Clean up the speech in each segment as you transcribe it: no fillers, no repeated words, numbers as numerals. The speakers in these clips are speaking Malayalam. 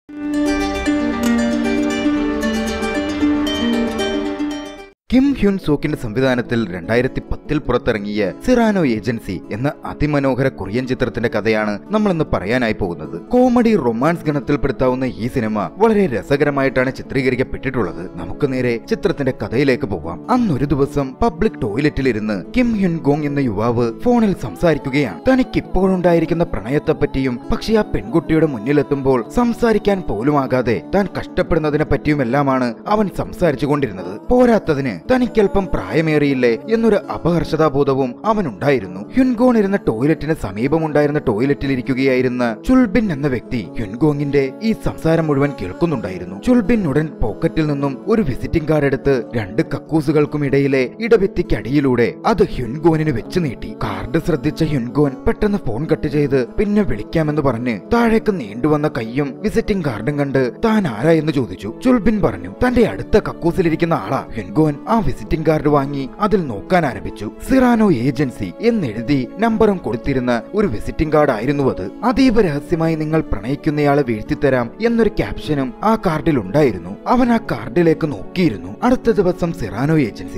കിം ഹ്യുൻ സോക്കിന്റെ സംവിധാനത്തിൽ 2010 പുറത്തിറങ്ങിയ സിറാനോ ഏജൻസി എന്ന അതിമനോഹര കൊറിയൻ ചിത്രത്തിന്റെ കഥയാണ് നമ്മളിന്ന് പറയാനായി പോകുന്നത്. കോമഡി റൊമാൻസ് ഗണത്തിൽപ്പെടുത്താവുന്ന ഈ സിനിമ വളരെ രസകരമായിട്ടാണ് ചിത്രീകരിക്കപ്പെട്ടിട്ടുള്ളത്. നമുക്ക് നേരെ ചിത്രത്തിന്റെ കഥയിലേക്ക് പോവാം. അന്നൊരു ദിവസം പബ്ലിക് ടോയ്ലറ്റിലിരുന്ന് കിം ഹ്യുൻ ഗോങ് എന്ന യുവാവ് ഫോണിൽ സംസാരിക്കുകയാണ്. തനിക്ക് ഇപ്പോഴുണ്ടായിരിക്കുന്ന പ്രണയത്തെപ്പറ്റിയും, പക്ഷെ ആ പെൺകുട്ടിയുടെ മുന്നിലെത്തുമ്പോൾ സംസാരിക്കാൻ പോലുമാകാതെ താൻ കഷ്ടപ്പെടുന്നതിനെ പറ്റിയുമെല്ലാമാണ് അവൻ സംസാരിച്ചു കൊണ്ടിരുന്നത്. പോരാത്തതിന് തനിക്കൽപ്പം പ്രായമേറിയില്ലേ എന്നൊരു അപഹർഷതാബോധവും അവനുണ്ടായിരുന്നു. ഹ്യുൻഗോൺ ഇരുന്ന ടോയ്ലറ്റിന് സമീപമുണ്ടായിരുന്ന ടോയ്ലറ്റിലിരിക്കുകയായിരുന്ന ചുൽബിൻ എന്ന വ്യക്തി ഹ്യുൻഗോങ്ങിന്റെ ഈ സംസാരം മുഴുവൻ കേൾക്കുന്നുണ്ടായിരുന്നു. ചുൽബിൻ ഉടൻ പോക്കറ്റിൽ നിന്നും ഒരു വിസിറ്റിംഗ് കാർഡ് എടുത്ത് രണ്ട് കക്കൂസുകൾക്കും ഇടയിലെ ഇടഭിത്തിക്കടിയിലൂടെ അത് ഹ്യുൻഗോനിന് വെച്ച് നീട്ടി. കാർഡ് ശ്രദ്ധിച്ച ഹ്യുൻഗോൻ പെട്ടെന്ന് ഫോൺ കട്ട് ചെയ്ത് പിന്നെ വിളിക്കാമെന്ന് പറഞ്ഞ് താഴേക്ക് നീണ്ടുവന്ന കയ്യും വിസിറ്റിംഗ് കാർഡും കണ്ട് താൻ ആരാ എന്ന് ചോദിച്ചു. ചുൽബിൻ പറഞ്ഞു തന്റെ അടുത്ത കക്കൂസിലിരിക്കുന്ന ആളാ. ഹ്യുൻഗോൻ ആ വിസിറ്റിംഗ് കാർഡ് വാങ്ങി അതിൽ നോക്കാൻ ആരംഭിച്ചു. സിറാനോ ഏജൻസി എന്നെഴുതി നമ്പറും കൊടുത്തിരുന്ന ഒരു വിസിറ്റിംഗ് കാർഡ് ആയിരുന്നു അത്. അതീവ രഹസ്യമായി നിങ്ങൾ പ്രണയിക്കുന്നയാളെ വീഴ്ത്തിത്തരാം എന്നൊരു ക്യാപ്ഷനും ആ കാർഡിൽ ഉണ്ടായിരുന്നു. അവൻ ആ കാർഡിലേക്ക് നോക്കിയിരുന്നു. അടുത്ത ദിവസം സിറാനോ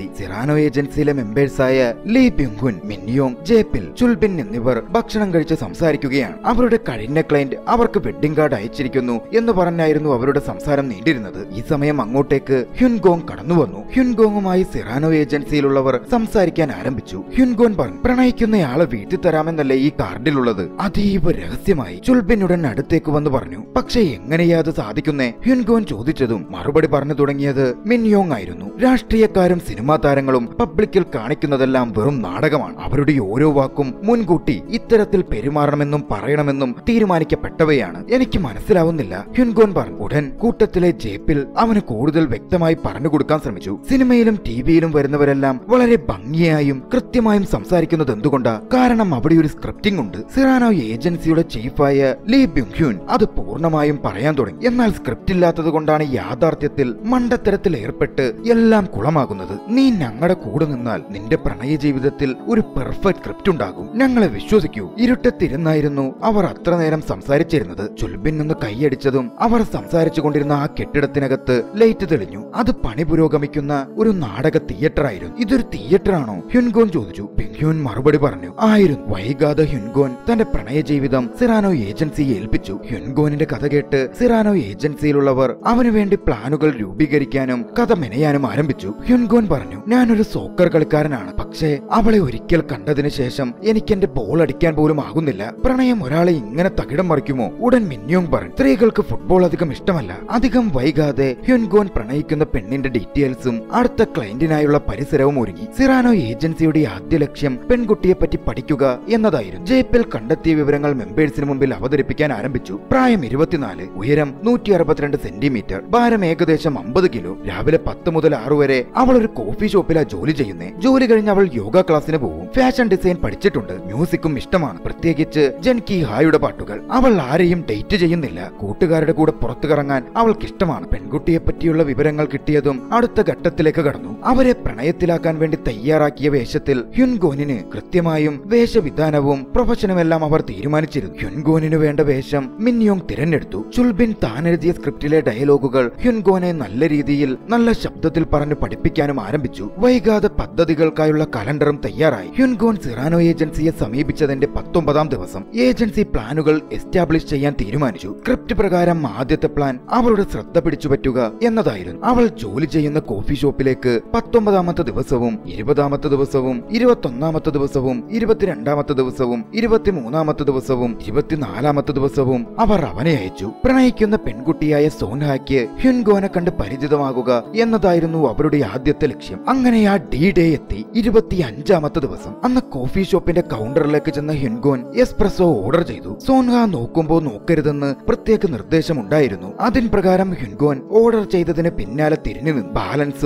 ഏജൻസിയിലെ മെമ്പേഴ്സായ ലീ ബ്യുങ്ഹുൻ, മിൻയോങ്, ജേപിൽ, ചുൽബിൻ എന്നിവർ ഭക്ഷണം കഴിച്ച് സംസാരിക്കുകയാണ്. അവരുടെ കഴിഞ്ഞ ക്ലയന്റ് അവർക്ക് വെഡ്ഡിംഗ് കാർഡ് അയച്ചിരിക്കുന്നു എന്ന് പറഞ്ഞായിരുന്നു അവരുടെ സംസാരം നീണ്ടിരുന്നത്. ഈ സമയം അങ്ങോട്ടേക്ക് ഹ്യുൻഗോങ് കടന്നു വന്നു. ഹ്യുൻഗോങ്ങുമായി സിറാനോ ഏജൻസിയിലുള്ളവർ സംസാരിക്കാൻ ആരംഭിച്ചു. ഹ്യുൻഗോൻ പറഞ്ഞു പ്രണയിക്കുന്നയാളെ വീട്ടിൽ തരാമെന്നല്ലേ ഈ കാർഡിലുള്ളത്, അതീവ രഹസ്യമായി. ചുൽബിനുടൻ അടുത്തേക്ക് വന്ന് പറഞ്ഞു. പക്ഷെ എങ്ങനെയാ അത് സാധിക്കുന്നേ? ഹ്യുൻഗോൻ ചോദിച്ചതും മറുപടി പറഞ്ഞു തുടങ്ങിയത് മിൻയോങ് ആയിരുന്നു. രാഷ്ട്രീയക്കാരും സിനിമാ താരങ്ങളും പബ്ലിക്കിൽ കാണിക്കുന്നതെല്ലാം വെറും നാടകമാണ്. അവരുടെ ഓരോ വാക്കും മുൻകൂട്ടി ഇത്തരത്തിൽ പെരുമാറണമെന്നും പറയണമെന്നും തീരുമാനിക്കപ്പെട്ടവയാണ്. എനിക്ക് മനസ്സിലാവുന്നില്ല, ഹ്യുൻഗോൻ പറഞ്ഞു. ഉടൻ കൂട്ടത്തിലെ ജേപ്പിൽ അവന് കൂടുതൽ വ്യക്തമായി പറഞ്ഞു കൊടുക്കാൻ ശ്രമിച്ചു. സിനിമയിലും ടിവിയിലും വരുന്നവരെല്ലാം വളരെ ഭംഗിയായും കൃത്യമായും സംസാരിക്കുന്നത് എന്തുകൊണ്ടാ? കാരണം അവിടെ ഒരു സ്ക്രിപ്റ്റിംഗ് ഉണ്ട്. സിറാനോ ഏജൻസിയുടെ ചീഫായ ലീ ബ്യുങ്ഹ്യുൻ അത് പൂർണ്ണമായും പറയാൻ തുടങ്ങി. എന്നാൽ സ്ക്രിപ്റ്റ് ഇല്ലാത്തത് കൊണ്ടാണ് യാഥാർത്ഥ്യത്തിൽ മണ്ടത്തരത്തിൽ ഏർപ്പെട്ട് എല്ലാം കുളമാകുന്നത്. നീ ഞങ്ങളുടെ കൂടെ നിന്നാൽ നിന്റെ പ്രണയ ജീവിതത്തിൽ ഒരു പെർഫെക്റ്റ് സ്ക്രിപ്റ്റ് ഉണ്ടാകും, ഞങ്ങളെ വിശ്വസിക്കൂ. ഇരുട്ടത്തിരുന്നായിരുന്നു അവർ അത്ര നേരം സംസാരിച്ചിരുന്നത്. ചുൽബിൻ നിന്ന് കൈയടിച്ചതും അവർ സംസാരിച്ചു കൊണ്ടിരുന്ന ആ കെട്ടിടത്തിനകത്ത് ലൈറ്റ് തെളിഞ്ഞു. അത് പണി പുരോഗമിക്കുന്ന ഒരു നാടക തിയേറ്റർ ആയിരുന്നു. ഇതൊരു തിയേറ്റർ ആണോ? ഹ്യുൻഗോൻ ചോദിച്ചു. ബ്യുങ്ഹ്യുൻ മറുപടി പറഞ്ഞു ആയിരുന്നു. വൈകാതെ ഹ്യുൻഗോൻ തന്റെ പ്രണയ ജീവിതം സിറാനോ ഏജൻസിയെ ഏൽപ്പിച്ചു. ഹ്യുൻഗോനിന്റെ കഥ കേട്ട് സിറാനോ ഏജൻസിയിലുള്ളവർ അവന് വേണ്ടി പ്ലാനുകൾ രൂപീകരിക്കാനും കഥ മെനയാനും ആരംഭിച്ചു. ഹ്യുൻഗോൻ പറഞ്ഞു ഞാനൊരു സോക്കർ കളിക്കാരനാണ്, പക്ഷേ അവളെ ഒരിക്കൽ കണ്ടതിന് ശേഷം എനിക്ക് എന്റെ ബോൾ അടിക്കാൻ പോലും ആകുന്നില്ല. പ്രണയം ഒരാളെ ഇങ്ങനെ തകിടം മറിക്കുമോ? ഉടൻ മിൻയോങ് പറഞ്ഞു സ്ത്രീകൾക്ക് ഫുട്ബോൾ അധികം ഇഷ്ടമല്ല. അധികം വൈകാതെ ഹ്യുൻഗോൻ പ്രണയിക്കുന്ന പെണ്ണിന്റെ ഡീറ്റെയിൽസും അടുത്ത ക്ലയന്റിനായുള്ള പരിസരവും ഒരുങ്ങി. സിറാനോ ഏജൻസിയുടെ ആദ്യ ലക്ഷ്യം പെൺകുട്ടിയെ പറ്റി പഠിക്കുക എന്നതായിരുന്നു. ജേപ്പിൽ കണ്ടെത്തിയ വിവരങ്ങൾ മെമ്പേഴ്സിന് മുമ്പിൽ അവതരിപ്പിക്കാൻ ആരംഭിച്ചു. പ്രായം 24, ഉയരം 162 സെന്റിമീറ്റർ, ഭാരം ഏകദേശം 50 കിലോ. രാവിലെ 10 മുതൽ 6 വരെ അവൾ ഒരു കോഫി ഷോപ്പിലാ ജോലി ചെയ്യുന്നേ. ജോലി കഴിഞ്ഞ് അവൾ യോഗ ക്ലാസ്സിന് പോകും. ഫാഷൻ ഡിസൈൻ പഠിച്ചിട്ടുണ്ട്. മ്യൂസിക്കും ഇഷ്ടമാണ്, പ്രത്യേകിച്ച് ജൻകി ഹായുടെ പാട്ടുകൾ. അവൾ ആരെയും ഡേറ്റ് ചെയ്യുന്നില്ല. കൂട്ടുകാരുടെ കൂടെ പുറത്തു കറങ്ങാൻ അവൾക്ക് ഇഷ്ടമാണ്. പെൺകുട്ടിയെ പറ്റിയുള്ള വിവരങ്ങൾ കിട്ടിയതും അടുത്ത ഘട്ടത്തിലേക്ക് കടന്നു. അവരെ പ്രണയത്തിലാക്കാൻ വേണ്ടി തയ്യാറാക്കിയ വേഷത്തിൽ ഹ്യുൻഗോനിന് കൃത്യമായും വേഷവിധാനവും പ്രൊഫഷനുമെല്ലാം അവർ തീരുമാനിച്ചിരുന്നു. ഹ്യുൻഗോനിന് വേണ്ട വേഷം മിൻയോങ് തിരഞ്ഞെടുത്തു. ചുൽബിൻ താൻ എഴുതിയ സ്ക്രിപ്റ്റിലെ ഡയലോഗുകൾ ഹ്യുൻഗോനെ നല്ല രീതിയിൽ നല്ല ശബ്ദത്തിൽ പറഞ്ഞു പഠിപ്പിക്കാനും ആരംഭിച്ചു. വൈകാതെ പദ്ധതികൾക്കായുള്ള കലണ്ടറും തയ്യാറായി. ഹ്യുൻഗോൻ സിറാനോ ഏജൻസിയെ സമീപിച്ചതിന്റെ 19ാം ദിവസം ഏജൻസി പ്ലാനുകൾ എസ്റ്റാബ്ലിഷ് ചെയ്യാൻ തീരുമാനിച്ചു. സ്ക്രിപ്റ്റ് പ്രകാരം ആദ്യത്തെ പ്ലാൻ അവളുടെ ശ്രദ്ധ പിടിച്ചുപറ്റുക എന്നതായിരുന്നു. അവൾ ജോലി ചെയ്യുന്ന കോഫി ഷോപ്പിലേക്ക് 19ാമത്തെ ദിവസവും 20ാമത്തെ ദിവസവും 21ാമത്തെ ദിവസവും 22ാമത്തെ ദിവസവും 23ാമത്തെ ദിവസവും 24ാമത്തെ ദിവസവും അവർ അവനെ അയച്ചു. പ്രണയിക്കുന്ന പെൺകുട്ടിയായ സോൻഹായ്ക്ക് ഹ്യുൻഗോനെ കണ്ട് പരിചിതമാകുക എന്നതായിരുന്നു അവരുടെ ആദ്യത്തെ ലക്ഷ്യം. അങ്ങനെ ആ ഡി ഡേ എത്തി. 25ാമത്തെ ദിവസം. അന്ന് കോഫി ഷോപ്പിന്റെ കൗണ്ടറിലേക്ക് ചെന്ന ഹ്യുൻഗോൻ എസ്പ്രസോ ഓർഡർ ചെയ്തു. സോൻഹ നോക്കുമ്പോ നോക്കരുതെന്ന് പ്രത്യേക നിർദ്ദേശമുണ്ടായിരുന്നു. അതിൻ പ്രകാരം ഹ്യുൻഗോൻ ഓർഡർ ചെയ്തതിന് പിന്നാലെ തിരിഞ്ഞു നിന്നു. ബാലൻസും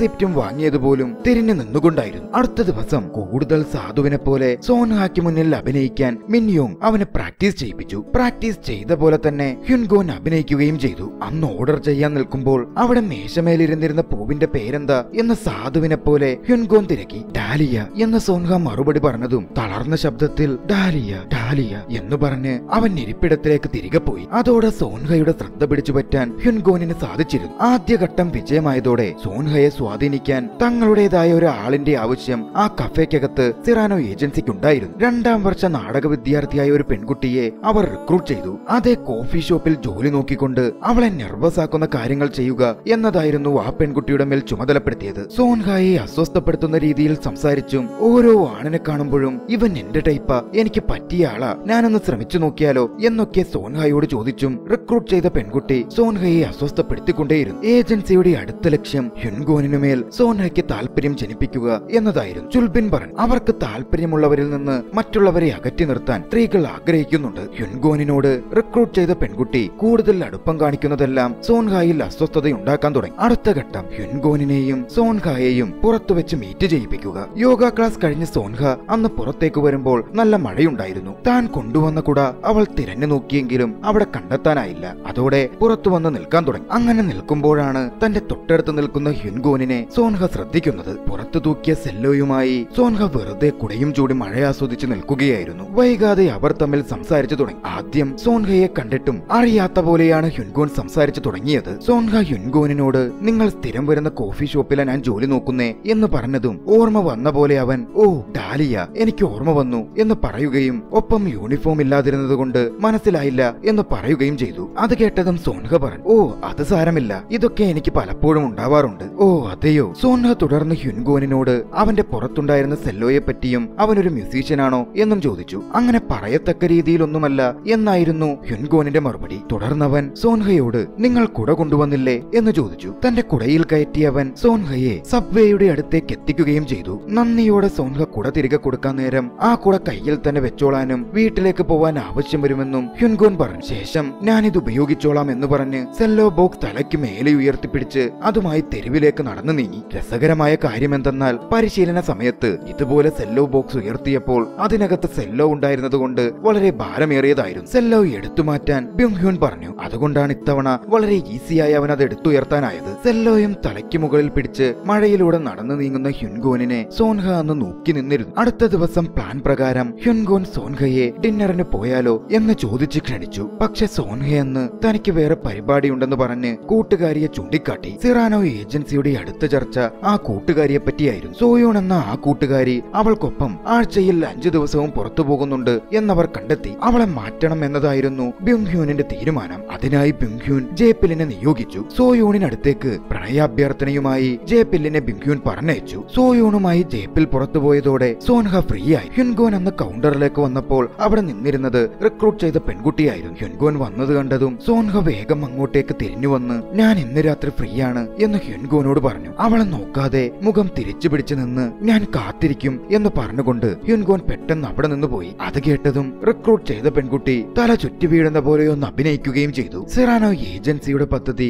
റെസിപ്റ്റും വാങ്ങിയതുപോലും തിരിഞ്ഞു നിന്നുകൊണ്ടായിരുന്നു. അടുത്ത ദിവസം കൂടുതൽ സാധുവിനെ പോലെ സോൻഹയ്ക്ക് മുന്നിൽ അഭിനയിക്കാൻ മിൻയോങ് അവനെ പ്രാക്ടീസ് ചെയ്യിപ്പിച്ചു. പ്രാക്ടീസ് ചെയ്ത പോലെ തന്നെ ഹ്യുൻഗോൻ അഭിനയിക്കുകയും ചെയ്തു. അന്ന് ഓർഡർ ചെയ്യാൻ നിൽക്കുമ്പോൾ അവിടെ മേശമേലിരുന്നിരുന്ന പൂവിന്റെ പേരെന്താ എന്ന് സാധുവിനെ പോലെ ഹ്യുൻഗോൻ തിരക്കി. ഡാലിയ എന്ന് സോൻഹ മറുപടി പറഞ്ഞതും തളർന്ന ശബ്ദത്തിൽ ഡാലിയ ഡാലിയ എന്ന് പറഞ്ഞ് അവൻ ഇരിപ്പിടത്തിലേക്ക് തിരികെ പോയി. അതോടെ സോൻഹയുടെ ശ്രദ്ധ പിടിച്ചു പറ്റാൻ ഹ്യുൻഗോനിന് സാധിച്ചിരുന്നു. ആദ്യഘട്ടം വിജയമായതോടെ സോൻഹയെ സ്വാധീനിക്കാൻ തങ്ങളുടേതായ ഒരു ആളിന്റെ ആവശ്യം ആ കഫേക്കകത്ത് സിറാനോ ഏജൻസിക്കുണ്ടായിരുന്നു. 2ാം വർഷ നാടക വിദ്യാർത്ഥിയായ ഒരു പെൺകുട്ടിയെ അവർ റിക്രൂട്ട് ചെയ്തു. അതേ കോഫി ഷോപ്പിൽ ജോലി നോക്കിക്കൊണ്ട് അവളെ നെർവസ് ആക്കുന്ന കാര്യങ്ങൾ ചെയ്യുക എന്നതായിരുന്നു ആ പെൺകുട്ടിയുടെ മേൽ ചുമതലപ്പെടുത്തിയത്. സോൻഹയെ അസ്വസ്ഥപ്പെടുത്തുന്ന രീതിയിൽ സംസാരിച്ചും ഓരോ ആണിനെ കാണുമ്പോഴും ഇവൻ എന്റെ ടൈപ്പാ, എനിക്ക് പറ്റിയ ആളാ, ഞാനൊന്ന് ശ്രമിച്ചു നോക്കിയാലോ എന്നൊക്കെ സോൻഹയോട് ചോദിച്ചും റിക്രൂട്ട് ചെയ്ത പെൺകുട്ടി സോൻഹയെ അസ്വസ്ഥപ്പെടുത്തിക്കൊണ്ടേയിരുന്നു. ഏജൻസിയുടെ അടുത്ത ലക്ഷ്യം ഹ്യുൻഗോനിനുമേൽ സോൻഹയ്ക്ക് താല്പര്യം ജനിപ്പിക്കുക എന്നതായിരുന്നു. ചുൽബിൻ പറഞ്ഞു, അവർക്ക് താല്പര്യമുള്ളവരിൽ നിന്ന് മറ്റുള്ളവരെ അകറ്റി നിർത്താൻ സ്ത്രീകൾ ആഗ്രഹിക്കുന്നുണ്ട്. ഹ്യുൻഗോനിനോട് റിക്രൂട്ട് ചെയ്ത പെൺകുട്ടി കൂടുതൽ അടുപ്പം കാണിക്കുന്നതെല്ലാം സോൻഹയിൽ അസ്വസ്ഥതയുണ്ടാക്കാൻ തുടങ്ങി. അടുത്ത ഘട്ടം ഹ്യുൻഗോനിനെയും സോൻഹയെയും പുറത്തുവെച്ച് മീറ്റ് ചെയ്യിപ്പിക്കുക. യോഗ ക്ലാസ് കഴിഞ്ഞ് സോൻഹ അന്ന് പുറത്തേക്ക് വരുമ്പോൾ നല്ല മഴയുണ്ടായിരുന്നു. താൻ കൊണ്ടുവന്ന കുട അവൾ തിരഞ്ഞു നോക്കിയെങ്കിലും അവിടെ കണ്ടെത്താനായില്ല. അതോടെ പുറത്തു വന്ന് നിൽക്കാൻ തുടങ്ങി. അങ്ങനെ നിൽക്കുമ്പോഴാണ് തന്റെ തൊട്ടടുത്ത് നിൽക്കുന്ന ഹ്യുൻഗോനിനെ സോൻഹ ശ്രദ്ധിക്കുന്നത്. പുറത്തു തൂക്കിയ സെല്ലോയുമായി സോൻഹ വെറുതെ കുടയും ചൂടി മഴയാസ്വദിച്ച് നിൽക്കുകയായിരുന്നു. വൈകാതെ അവർ തമ്മിൽ സംസാരിച്ചു തുടങ്ങി. ആദ്യം സോൻഹയെ കണ്ടിട്ടും അറിയാത്ത പോലെയാണ് ഹ്യുൻഗോൻ സംസാരിച്ചു തുടങ്ങിയത്. സോൻഹ ഹ്യുൻഗോനിനോട് നിങ്ങൾ സ്ഥിരം വരുന്ന കോഫി ഷോപ്പിലാണ് ഞാൻ ജോലി നോക്കുന്നേ എന്ന് പറഞ്ഞതും ഓർമ്മ വന്ന പോലെ അവൻ ഓ ഡാലിയ എനിക്ക് ഓർമ്മ വന്നു എന്ന് പറയുകയും ഒപ്പം യൂണിഫോം ഇല്ലാതിരുന്നത് കൊണ്ട് മനസ്സിലായില്ല എന്ന് പറയുകയും ചെയ്തു. അത് കേട്ടതും സോൻഹ പറഞ്ഞു, ഓ അത് സാരമില്ല, ഇതൊക്കെ എനിക്ക് പലപ്പോഴും ഉണ്ടാവാറുണ്ട്. ഓ അതെയോ? സോൻഹ തുടർന്ന് ഹ്യുൻഗോനിനോട് അവന്റെ പുറത്തുണ്ടായിരുന്ന സെല്ലോയെ പറ്റിയും അവനൊരു മ്യൂസീഷ്യനാണോ എന്നും ചോദിച്ചു. അങ്ങനെ പറയത്തക്ക രീതിയിലൊന്നുമല്ല എന്നായിരുന്നു ഹ്യുൻഗോനിന്റെ മറുപടി. തുടർന്നവൻ സോൻഹയോട് നിങ്ങൾ കുട കൊണ്ടുവന്നില്ലേ എന്ന് ചോദിച്ചു. തന്റെ കുടയിൽ കയറ്റിയവൻ സോൻഹയെ സബ്വേയുടെ അടുത്തേക്ക് എത്തിക്കുകയും ചെയ്തു. നന്ദിയോടെ സോൻഹ കുട തിരികെ കൊടുക്കാൻ നേരം ആ കുട കയ്യിൽ തന്നെ വെച്ചോളാനും വീട്ടിലേക്ക് പോവാൻ ആവശ്യം വരുമെന്നും ഹ്യുൻഗോൻ പറഞ്ഞു. ശേഷം ഞാനിത് ഉപയോഗിച്ചോളാം എന്ന് പറഞ്ഞ് സെല്ലോ ബോക്സ് തലയ്ക്ക് മേലെ ഉയർത്തിപ്പിടിച്ച് അതുമായി തെരുവിലേക്ക് നടന്നു നീങ്ങി. രസകരമായ കാര്യം എന്തെന്നാൽ പരിശീലന സമയത്ത് ഇതുപോലെ സെല്ലോ ബോക്സ് ഉയർത്തിയപ്പോൾ അതിനകത്ത് സെല്ലോ ഉണ്ടായിരുന്നത് കൊണ്ട് വളരെ ഭാരമേറിയതായിരുന്നു. സെല്ലോ എടുത്തു മാറ്റാൻ ബ്യുങ്ഹ്യൂൻ പറഞ്ഞു. അതുകൊണ്ടാണ് ഇത്തവണ വളരെ ഈസിയായി അവൻ അത് എടുത്തുയർത്താനായത്. സെല്ലോയും തലയ്ക്ക് മുകളിൽ പിടിച്ച് മഴയിലൂടെ നടന്നു നീങ്ങുന്ന ഹ്യുൻഗോനിനെ സോൻഹ അന്ന് നോക്കി നിന്നിരുന്നു. അടുത്ത ദിവസം പ്ലാൻ പ്രകാരം ഹ്യുൻഗോൻ സോൻഹയെ ഡിന്നറിന് പോയാലോ എന്ന് ചോദിച്ച് ക്ഷണിച്ചു. പക്ഷെ സോൻഹയെന്ന് തനിക്ക് വേറെ പരിപാടിയുണ്ടെന്ന് പറഞ്ഞ് കൂട്ടുകാരിയെ ചൂണ്ടിക്കാട്ടി. സിറാനോ ഏജൻസിയുടെ അടുത്ത ചർച്ച ആ കൂട്ടുകാരിയെ പറ്റിയായിരുന്നു. സോയോൺ എന്ന ആ കൂട്ടുകാരി അവൾക്കൊപ്പം ആഴ്ചയിൽ 5 ദിവസവും പുറത്തു പോകുന്നുണ്ട് എന്നവർ കണ്ടെത്തി. അവളെ മാറ്റണം എന്നതായിരുന്നു ബ്യുങ്ഹ്യൂനിന്റെ തീരുമാനം. അതിനായി ബ്യുങ്ഹ്യൂൻ ജേപ്പിലിനെ നിയോഗിച്ചു. സോയോണിനടുത്തേക്ക് പ്രണയാഭ്യർത്ഥനയുമായി ജേപ്പിലിനെ ബ്യുങ്ഹ്യൂൻ പറഞ്ഞയച്ചു. സോയോണുമായി ജേപ്പിൽ പുറത്തുപോയതോടെ സോൻഹ ഫ്രീ ആയി. ഹ്യുൻഗോൻ അന്ന് കൗണ്ടറിലേക്ക് വന്നപ്പോൾ അവിടെ നിന്നിരുന്നത് റിക്രൂട്ട് ചെയ്ത പെൺകുട്ടിയായിരുന്നു. ഹ്യുൻഗോൻ വന്നത് കണ്ടതും സോൻഹ വേഗം അങ്ങോട്ടേക്ക് തിരിഞ്ഞു വന്ന് ഞാൻ ഇന്ന് രാത്രി ഫ്രീ ആണ് എന്ന് ഹ്യുൻഗോനോട് പറഞ്ഞു. അവളെ നോക്കാതെ മുഖം തിരിച്ചു പിടിച്ചു നിന്ന് ഞാൻ കാത്തിരിക്കും എന്ന് പറഞ്ഞുകൊണ്ട് ഹ്യുൻഗോൻ പെട്ടെന്ന് അവിടെ നിന്ന് പോയി. അത് കേട്ടതും റിക്രൂട്ട് ചെയ്ത പെൺകുട്ടി തല ചുറ്റി വീഴുന്ന പോലെയൊന്ന് അഭിനയിക്കുകയും ചെയ്തു. സിറാനോ ഏജൻസിയുടെ പദ്ധതി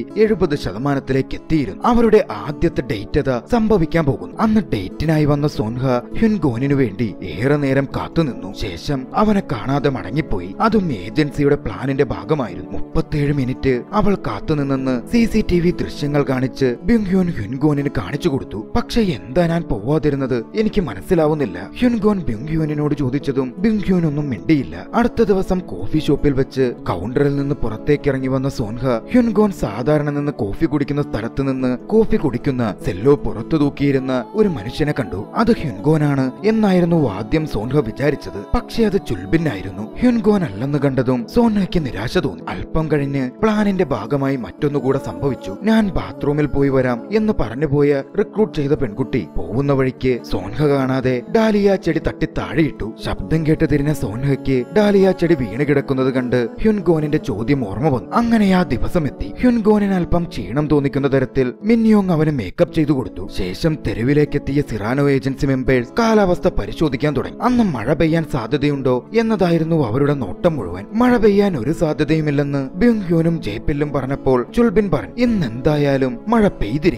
70% എത്തിയിരുന്നു. അവരുടെ ആദ്യത്തെ ഡേറ്റ് അതാ സംഭവിക്കാൻ പോകുന്നു. അന്ന് ഡേറ്റിനായി വന്ന സോൻഹ ഹ്യുൻഗോനിനു വേണ്ടി ഏറെ നേരം കാത്തുനിന്നു. ശേഷം അവനെ കാണാതെ മടങ്ങിപ്പോയി. അതും ഏജൻസിയുടെ പ്ലാനിന്റെ ഭാഗമായിരുന്നു. 37 മിനിറ്റ് അവൾ കാത്തുനിന്നെന്ന് CCTV ദൃശ്യങ്ങൾ കാണിച്ച് ബ്യുങ്ഹ്യൂൻ ഹ്യുൻഗോനിന് കാണിച്ചു കൊടുത്തു. പക്ഷെ എന്താ ഞാൻ പോവാതിരുന്നത് എനിക്ക് മനസ്സിലാവുന്നില്ല. ഹ്യുൻഗോൻ ബ്യുങ്ഹ്യൂനിനോട് ചോദിച്ചതും ബ്യുങ്ഹ്യൂൻ ഒന്നും മിണ്ടിയില്ല. അടുത്ത ദിവസം കോഫി ഷോപ്പിൽ വെച്ച് കൗണ്ടറിൽ നിന്ന് പുറത്തേക്ക് ഇറങ്ങി വന്ന സോൻഹ ഹ്യുൻഗോൻ സാധാരണ നിന്ന് കോഫി കുടിക്കുന്ന സ്ഥലത്ത് നിന്ന് കോഫി കുടിക്കുന്ന സെല്ലോ പുറത്തു തൂക്കിയിരുന്ന ഒരു മനുഷ്യനെ കണ്ടു. അത് ഹ്യുൻഗോനാണ് എന്നായിരുന്നു ആദ്യം സോൻഹ വിചാരിച്ചത്. പക്ഷെ അത് ചുൽബിനായിരുന്നു. ഹ്യുൻഗോൻ അല്ലെന്ന് കണ്ടതും സോൻഹയ്ക്ക് നിരാശ തോന്നി. അല്പം കഴിഞ്ഞ് പ്ലാനിന്റെ ഭാഗമായി മറ്റൊന്നുകൂടെ സംഭവിച്ചു. ഞാൻ ബാത്റൂമിൽ പോയി വരാം എന്ന് പറഞ്ഞുപോയ റിക്രൂട്ട് ചെയ്ത പെൺകുട്ടി പോകുന്ന വഴിക്ക് സോൻഹ കാണാതെ ഡാലിയ ചെടി തട്ടി താഴെയിട്ടു. ശബ്ദം കേട്ട് തിരിഞ്ഞ സോൻഹയ്ക്ക് ഡാലിയ ചെടി വീണ് കിടക്കുന്നത് കണ്ട് ഹ്യുൻഗോനിന്റെ ചോദ്യം ഓർമ്മ വന്നു. അങ്ങനെ ആ ദിവസം എത്തി. ഹ്യുൻഗോനിന് അല്പം ക്ഷീണം തോന്നിക്കുന്ന തരത്തിൽ മിൻയോങ് അവന് മേക്കപ്പ് ചെയ്തു കൊടുത്തു. ശേഷം തെരുവിലേക്കെത്തിയ സിറാനോ ഏജൻസി മെമ്പേഴ്സ് കാലാവസ്ഥ പരിശോധിക്കാൻ തുടങ്ങി. അന്ന് മഴ പെയ്യാൻ സാധ്യതയുണ്ടോ എന്നതായിരുന്നു അവരുടെ നോട്ടം മുഴുവൻ. മഴ പെയ്യാൻ ഒരു സാധ്യതയുമില്ലെന്ന് ബ്യുങ്ഹ്യൂനും ജേപ്പില്ലും പറഞ്ഞപ്പോൾ ചുൽബിൻ പറഞ്ഞു, ഇന്നെന്തായാലും മഴ പെയ്തിരിക്കും.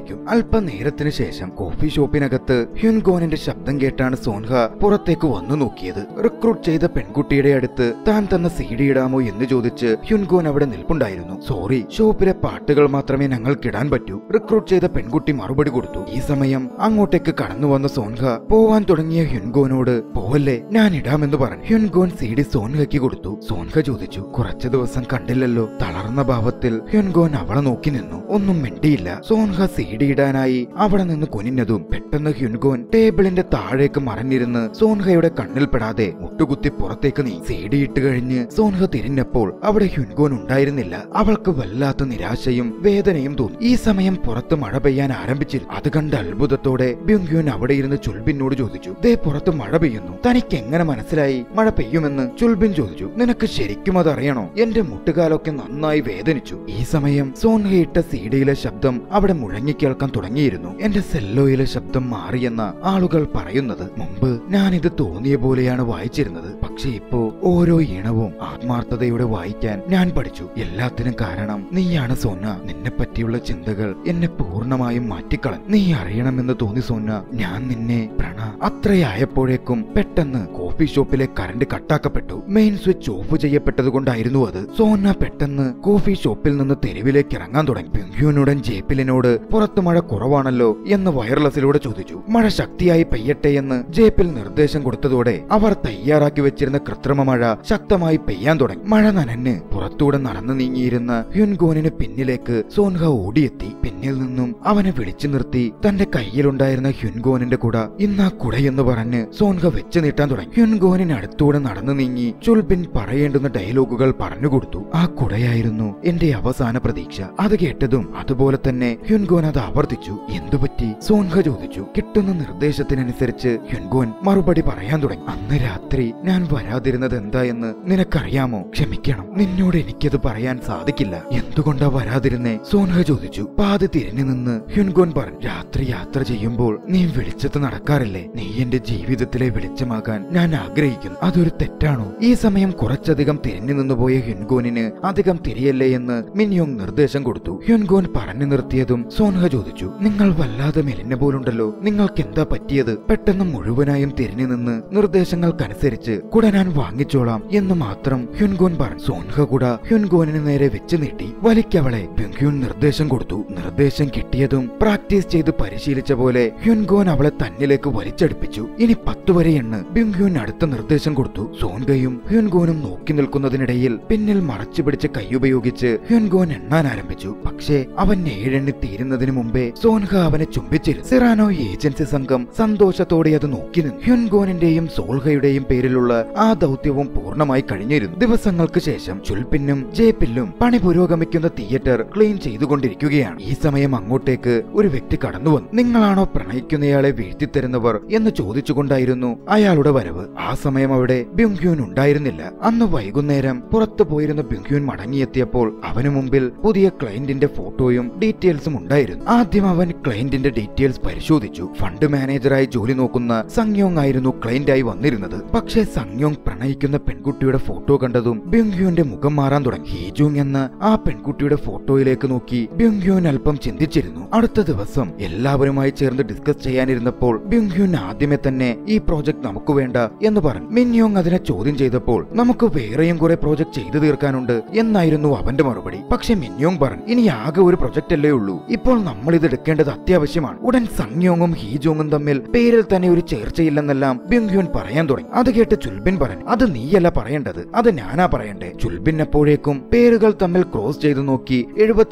അല്പനേരത്തിന് ശേഷം കോഫി ഷോപ്പിനകത്ത് ഹ്യുൻഗോനിന്റെ ശബ്ദം കേട്ടാണ് സോൻഹ പുറത്തേക്ക് വന്നു നോക്കിയത്. റിക്രൂട്ട് ചെയ്ത പെൺകുട്ടിയുടെ അടുത്ത് താൻ തന്ന CD ഇടാമോ എന്ന് ചോദിച്ച് ഹ്യുൻഗോൻ അവിടെ നിൽപ്പുണ്ടായിരുന്നു. സോറി, ഷോപ്പിലെ പാട്ടുകൾ മാത്രമേ ഞങ്ങൾക്കിടാൻ പറ്റൂ, റിക്രൂട്ട് ചെയ്ത പെൺകുട്ടി മറുപടി കൊടുത്തു. ഈ സമയം അങ്ങോട്ടേക്ക് കടന്നു വന്ന സോൻഹ പോവാൻ തുടങ്ങിയ ഹ്യുൻഗോനോട് പോവല്ലേ, ഞാൻ ഇടാമെന്ന് പറഞ്ഞു. ഹ്യുൻഗോൻ CD സോൻഹയ്ക്ക് കൊടുത്തു. സോൻഹ ചോദിച്ചു, കുറച്ചു ദിവസം കണ്ടില്ലല്ലോ. തളർന്ന ഭാവത്തിൽ ഹ്യുൻഗോൻ അവളെ നോക്കി നിന്നു. ഒന്നും മിണ്ടിയില്ല. സോൻഹ CD ഇടാനായി അവിടെ നിന്ന് കുനിഞ്ഞതും പെട്ടെന്ന് ഹ്യുൻഗോൻ ടേബിളിന്റെ താഴേക്ക് മറഞ്ഞിരുന്ന് സോൻഹയുടെ കണ്ണിൽ പെടാതെ മുട്ടുകുത്തി പുറത്തേക്ക് നീ. CD ഇട്ട് കഴിഞ്ഞ് സോൻഹ തിരിഞ്ഞപ്പോൾ അവിടെ ഹ്യുൻഗോൻ ഉണ്ടായിരുന്നില്ല. അവൾക്ക് വല്ലാത്ത നിരാശയും വേദനയും തോന്നി. ഈ സമയം പുറത്ത് മഴ പെയ്യാൻ ആരംഭിച്ചിരുന്നു. അത് കണ്ട് അത്ഭുതത്തോടെ ബ്യുങ്ക്യൂൻ അവിടെ ഇരുന്ന് ചുൽബിനോട് ചോദിച്ചു, ദേ പുറത്ത് മഴ പെയ്യുന്നു, തനിക്ക് എങ്ങനെ മനസ്സിലായി മഴ പെയ്യുമെന്ന്? ചുൽബിൻ ചോദിച്ചു. നിനക്ക് ശരിക്കും അതറിയണോ? എന്റെ മുട്ടുകാലൊക്കെ നന്നായി വേദനിച്ചു. ഈ സമയം സോൻഹയിട്ട CDയിലെ ശബ്ദം അവിടെ മുഴങ്ങിക്കേൾക്കാൻ തുടങ്ങിയിരുന്നു. എന്റെ സെല്ലോയിലെ ശബ്ദം മാറിയെന്ന ആളുകൾ പറയുന്നത്. മുമ്പ് ഞാനിത് തോന്നിയ പോലെയാണ് വായിച്ചിരുന്നത്, പക്ഷെ ഇപ്പോ ഓരോ ഈണവും ആത്മാർത്ഥതയോടെ വായിക്കാൻ ഞാൻ പഠിച്ചു. എല്ലാത്തിനും കാരണം നീയാണ് സോന. നിന്നെ പറ്റിയുള്ള ചിന്തകൾ എന്നെ പൂർണ്ണമായും മാറ്റിക്കളഞ്ഞു. നീ അറിയണമെന്ന് തോന്നി സോന, ഞാൻ നിന്നെ അത്രയായപ്പോഴേക്കും പെട്ടെന്ന് കോഫി ഷോപ്പിലെ കറണ്ട് കട്ടാക്കപ്പെട്ടു. മെയിൻ സ്വിച്ച് ഓഫ് ചെയ്യപ്പെട്ടത് കൊണ്ടായിരുന്നു അത്. സോന പെട്ടെന്ന് കോഫി ഷോപ്പിൽ നിന്ന് തെരുവിലേക്ക് ഇറങ്ങാൻ തുടങ്ങി. ബ്യുങ്ക്യൂനുടൻ ജേപ്പിലിനോട് പുറത്ത് മഴ കുറവാണല്ലോ എന്ന് വയർലെസ്സിലൂടെ ചോദിച്ചു. മഴ ശക്തിയായി പെയ്യട്ടെ എന്ന് ജേപ്പിൽ നിർദ്ദേശം കൊടുത്തതോടെ അവർ തയ്യാറാക്കി വെച്ചിരുന്ന കൃത്രിമ മഴ ശക്തമായി പെയ്യാൻ തുടങ്ങി. മഴ നനഞ്ഞ് പുറത്തൂടെ നടന്നു നീങ്ങിയിരുന്ന ഹ്യുൻഗോനിന് പിന്നിലേക്ക് സോൻഹ ഓടിയെത്തി. പിന്നിൽ നിന്നും അവനെ വിളിച്ചു നിർത്തി തന്റെ കയ്യിലുണ്ടായിരുന്ന ഹ്യുൻഗോനിന്റെ കുട ഇന്നാ കുടയെന്ന് പറഞ്ഞ് സോൻഹ വെച്ച് നീട്ടാൻ തുടങ്ങി. ഹ്യുൻഗോനിന് അടുത്തൂടെ നടന്നു നീങ്ങി ചുൽബിൻ പറയേണ്ടുന്ന ഡയലോഗുകൾ പറഞ്ഞുകൊടുത്തു. ആ കുടയായിരുന്നു എന്റെ അവസാന പ്രതീക്ഷ. അത് കേട്ടതും അതുപോലെ തന്നെ ഹ്യുൻഗോൻ അത് ആവർത്തിച്ചു. എന്തുപറ്റി? സോൻഹ ചോദിച്ചു. കിട്ടുന്ന നിർദ്ദേശത്തിനനുസരിച്ച് ഹ്യുൻഗോൻ മറുപടി പറയാൻ തുടങ്ങി. അന്ന് രാത്രി ഞാൻ വരാതിരുന്നത് എന്താ എന്ന് നിനക്കറിയാമോ? ക്ഷമിക്കണം, നിന്നോട് എനിക്കത് പറയാൻ സാധിക്കില്ല. എന്തുകൊണ്ടാ വരാതിരുന്നേ? സോൻഹ ചോദിച്ചു. പാതി തിരിഞ്ഞു നിന്ന് ഹ്യുൻഗോൻ പറഞ്ഞു, രാത്രി യാത്ര ചെയ്യുമ്പോൾ നീ വെളിച്ചത്ത് നടക്കാറില്ലേ? നീ എന്റെ ജീവിതത്തിലെ വെളിച്ചമാകാൻ ഞാൻ ആഗ്രഹിക്കുന്നു. അതൊരു തെറ്റാണോ? ഈ സമയം കുറച്ചധികം തിരിഞ്ഞു നിന്നുപോയ ഹ്യുൻഗോനിന് അധികം തിരിയല്ലേ എന്ന് മിൻയോങ് നിർദ്ദേശം കൊടുത്തു. ഹ്യുൻഗോൻ പറഞ്ഞു നിർത്തിയതും സോൻഹ ചോദിച്ചു, നിങ്ങൾ വല്ലാതെ മെലിഞ്ഞ പോലുണ്ടല്ലോ, നിങ്ങൾക്ക് എന്താ പറ്റിയത്? പെട്ടെന്ന് മുഴുവനായും തിരിഞ്ഞു നിന്ന് നിർദ്ദേശങ്ങൾക്കനുസരിച്ച് കുട ഞാൻ വാങ്ങിച്ചോളാം എന്ന് മാത്രം ഹ്യുൻഗോൻ പറഞ്ഞു. സോൻഹ കുട ഹ്യുൻഗോനിന് നേരെ വെച്ച് നീട്ടി. വലിക്കവളെ ബ്യുങ്ക്യൂൻ നിർദ്ദേശം കൊടുത്തു. നിർദ്ദേശം കിട്ടിയതും പ്രാക്ടീസ് ചെയ്ത് പരിശീലിച്ച പോലെ ഹ്യുൻഗോൻ അവളെ തന്നിലേക്ക് വലിച്ചടുപ്പിച്ചു. ഇനി 10 വരെ എണ്ണ്. ബ്യുങ്ക്യൂൻ അടുത്ത നിർദ്ദേശം കൊടുത്തു. സോൻഹയും ഹ്യുൻഗോനും നോക്കി നിൽക്കുന്നതിനിടയിൽ പിന്നിൽ മറച്ചു പിടിച്ച കൈയുപയോഗിച്ച് ഹ്യുൻഗോൻ എണ്ണാൻ ആരംഭിച്ചു. പക്ഷേ അവൻ 7 എണ്ണി തീരുന്നതിന് മുമ്പേ സോൻഹ അവനെ ചുംബിച്ചിരുന്നു. സിറാനോ ഏജൻസി സംഘം സന്തോഷത്തോടെ അത് നോക്കി നിന്നു. ഹ്യുൻഗോനിന്റെയും സോൾഹയുടെയും പേരിലുള്ള ആ ദൗത്യവും പൂർണ്ണമായി കഴിഞ്ഞിരുന്നു. ദിവസങ്ങൾക്ക് ശേഷം ചുൽപിന്നും ജേപ്പില്ലും പണി പുരോഗമിക്കുന്ന തിയേറ്റർ ക്ലീൻ ചെയ്തുകൊണ്ടിരിക്കുകയാണ്. ഈ സമയം അങ്ങോട്ടേക്ക് ഒരു വ്യക്തി കടന്നു വന്നു. നിങ്ങളാണോ പ്രണയിക്കുന്നയാളെ വീഴ്ത്തിത്തരുന്നവർ എന്ന് ചോദിച്ചുകൊണ്ടായിരുന്നു അയാളുടെ വരവ്. ആ സമയം അവിടെ ബ്യുങ്ക്യൂൻ ഉണ്ടായിരുന്നില്ല. അന്ന് വൈകുന്നേരം പുറത്തു പോയിരുന്ന ബ്യുങ്ക്യൂൻ മടങ്ങിയെത്തിയപ്പോൾ അവന് മുമ്പിൽ പുതിയ ക്ലയന്റിന്റെ ഫോട്ടോയും ഡീറ്റെയിൽസും ഉണ്ടായിരുന്നു. ആദ്യം അവൻ ക്ലയന്റിന്റെ ഡീറ്റെയിൽസ് പരിശോധിച്ചു. ഫണ്ട് മാനേജറായി ജോലി നോക്കുന്ന സംയോങ് ആയിരുന്നു ക്ലയന്റായി വന്നിരുന്നത്. പക്ഷേ സംയോങ് പ്രണയിക്കുന്ന പെൺകുട്ടിയുടെ ഫോട്ടോ കണ്ടതും ബ്യുങ്ക്യൂന്റെ മുഖം മാറാൻ തുടങ്ങി. ഹീജൂങ് എന്ന ആ പെൺകുട്ടിയുടെ ഫോട്ടോയിലേക്ക് നോക്കി ബ്യുങ്ക്യൂൻ അല്പം ചിന്തിച്ചിരുന്നു. അടുത്ത ദിവസം എല്ലാവരുമായി ചേർന്ന് ഡിസ്കസ് ചെയ്യാനിരുന്നപ്പോൾ ബ്യുങ്ക്യൂൻ ആദ്യമേ തന്നെ ഈ പ്രോജക്ട് നമുക്ക് വേണ്ട എന്ന് പറഞ്ഞു. മിൻയോങ് അതിനെ ചോദ്യം ചെയ്തപ്പോൾ നമുക്ക് വേറെയും കുറെ പ്രോജക്ട് ചെയ്തു തീർക്കാനുണ്ട് എന്നായിരുന്നു അവന്റെ മറുപടി. പക്ഷെ മിൻയോങ് പറഞ്ഞു, ഇനി ആകെ ഒരു പ്രൊജക്ട് അല്ലേ ഉള്ളൂ, ഇപ്പോൾ നമ്മൾ ഇത് എടുക്കേണ്ടത് അത്യാവശ്യമാണ്. ഉടൻ സംയോങ്ങും ഹീജോങ്ങും തമ്മിൽ പേരിൽ തന്നെ ഒരു ചേർച്ചയില്ലെന്നെല്ലാം ബ്യുങ്ക്യൂൻ പറയാൻ തുടങ്ങി. അത് കേട്ട് ചുൽബിൻ പറഞ്ഞു, അത് നീയല്ല പറയേണ്ടത്, അത് ഞാനാ പറയണ്ടേ. ചുൽബിൻ അപ്പോഴേക്കും പേരുകൾ തമ്മിൽ ക്രോസ് ചെയ്തു നോക്കി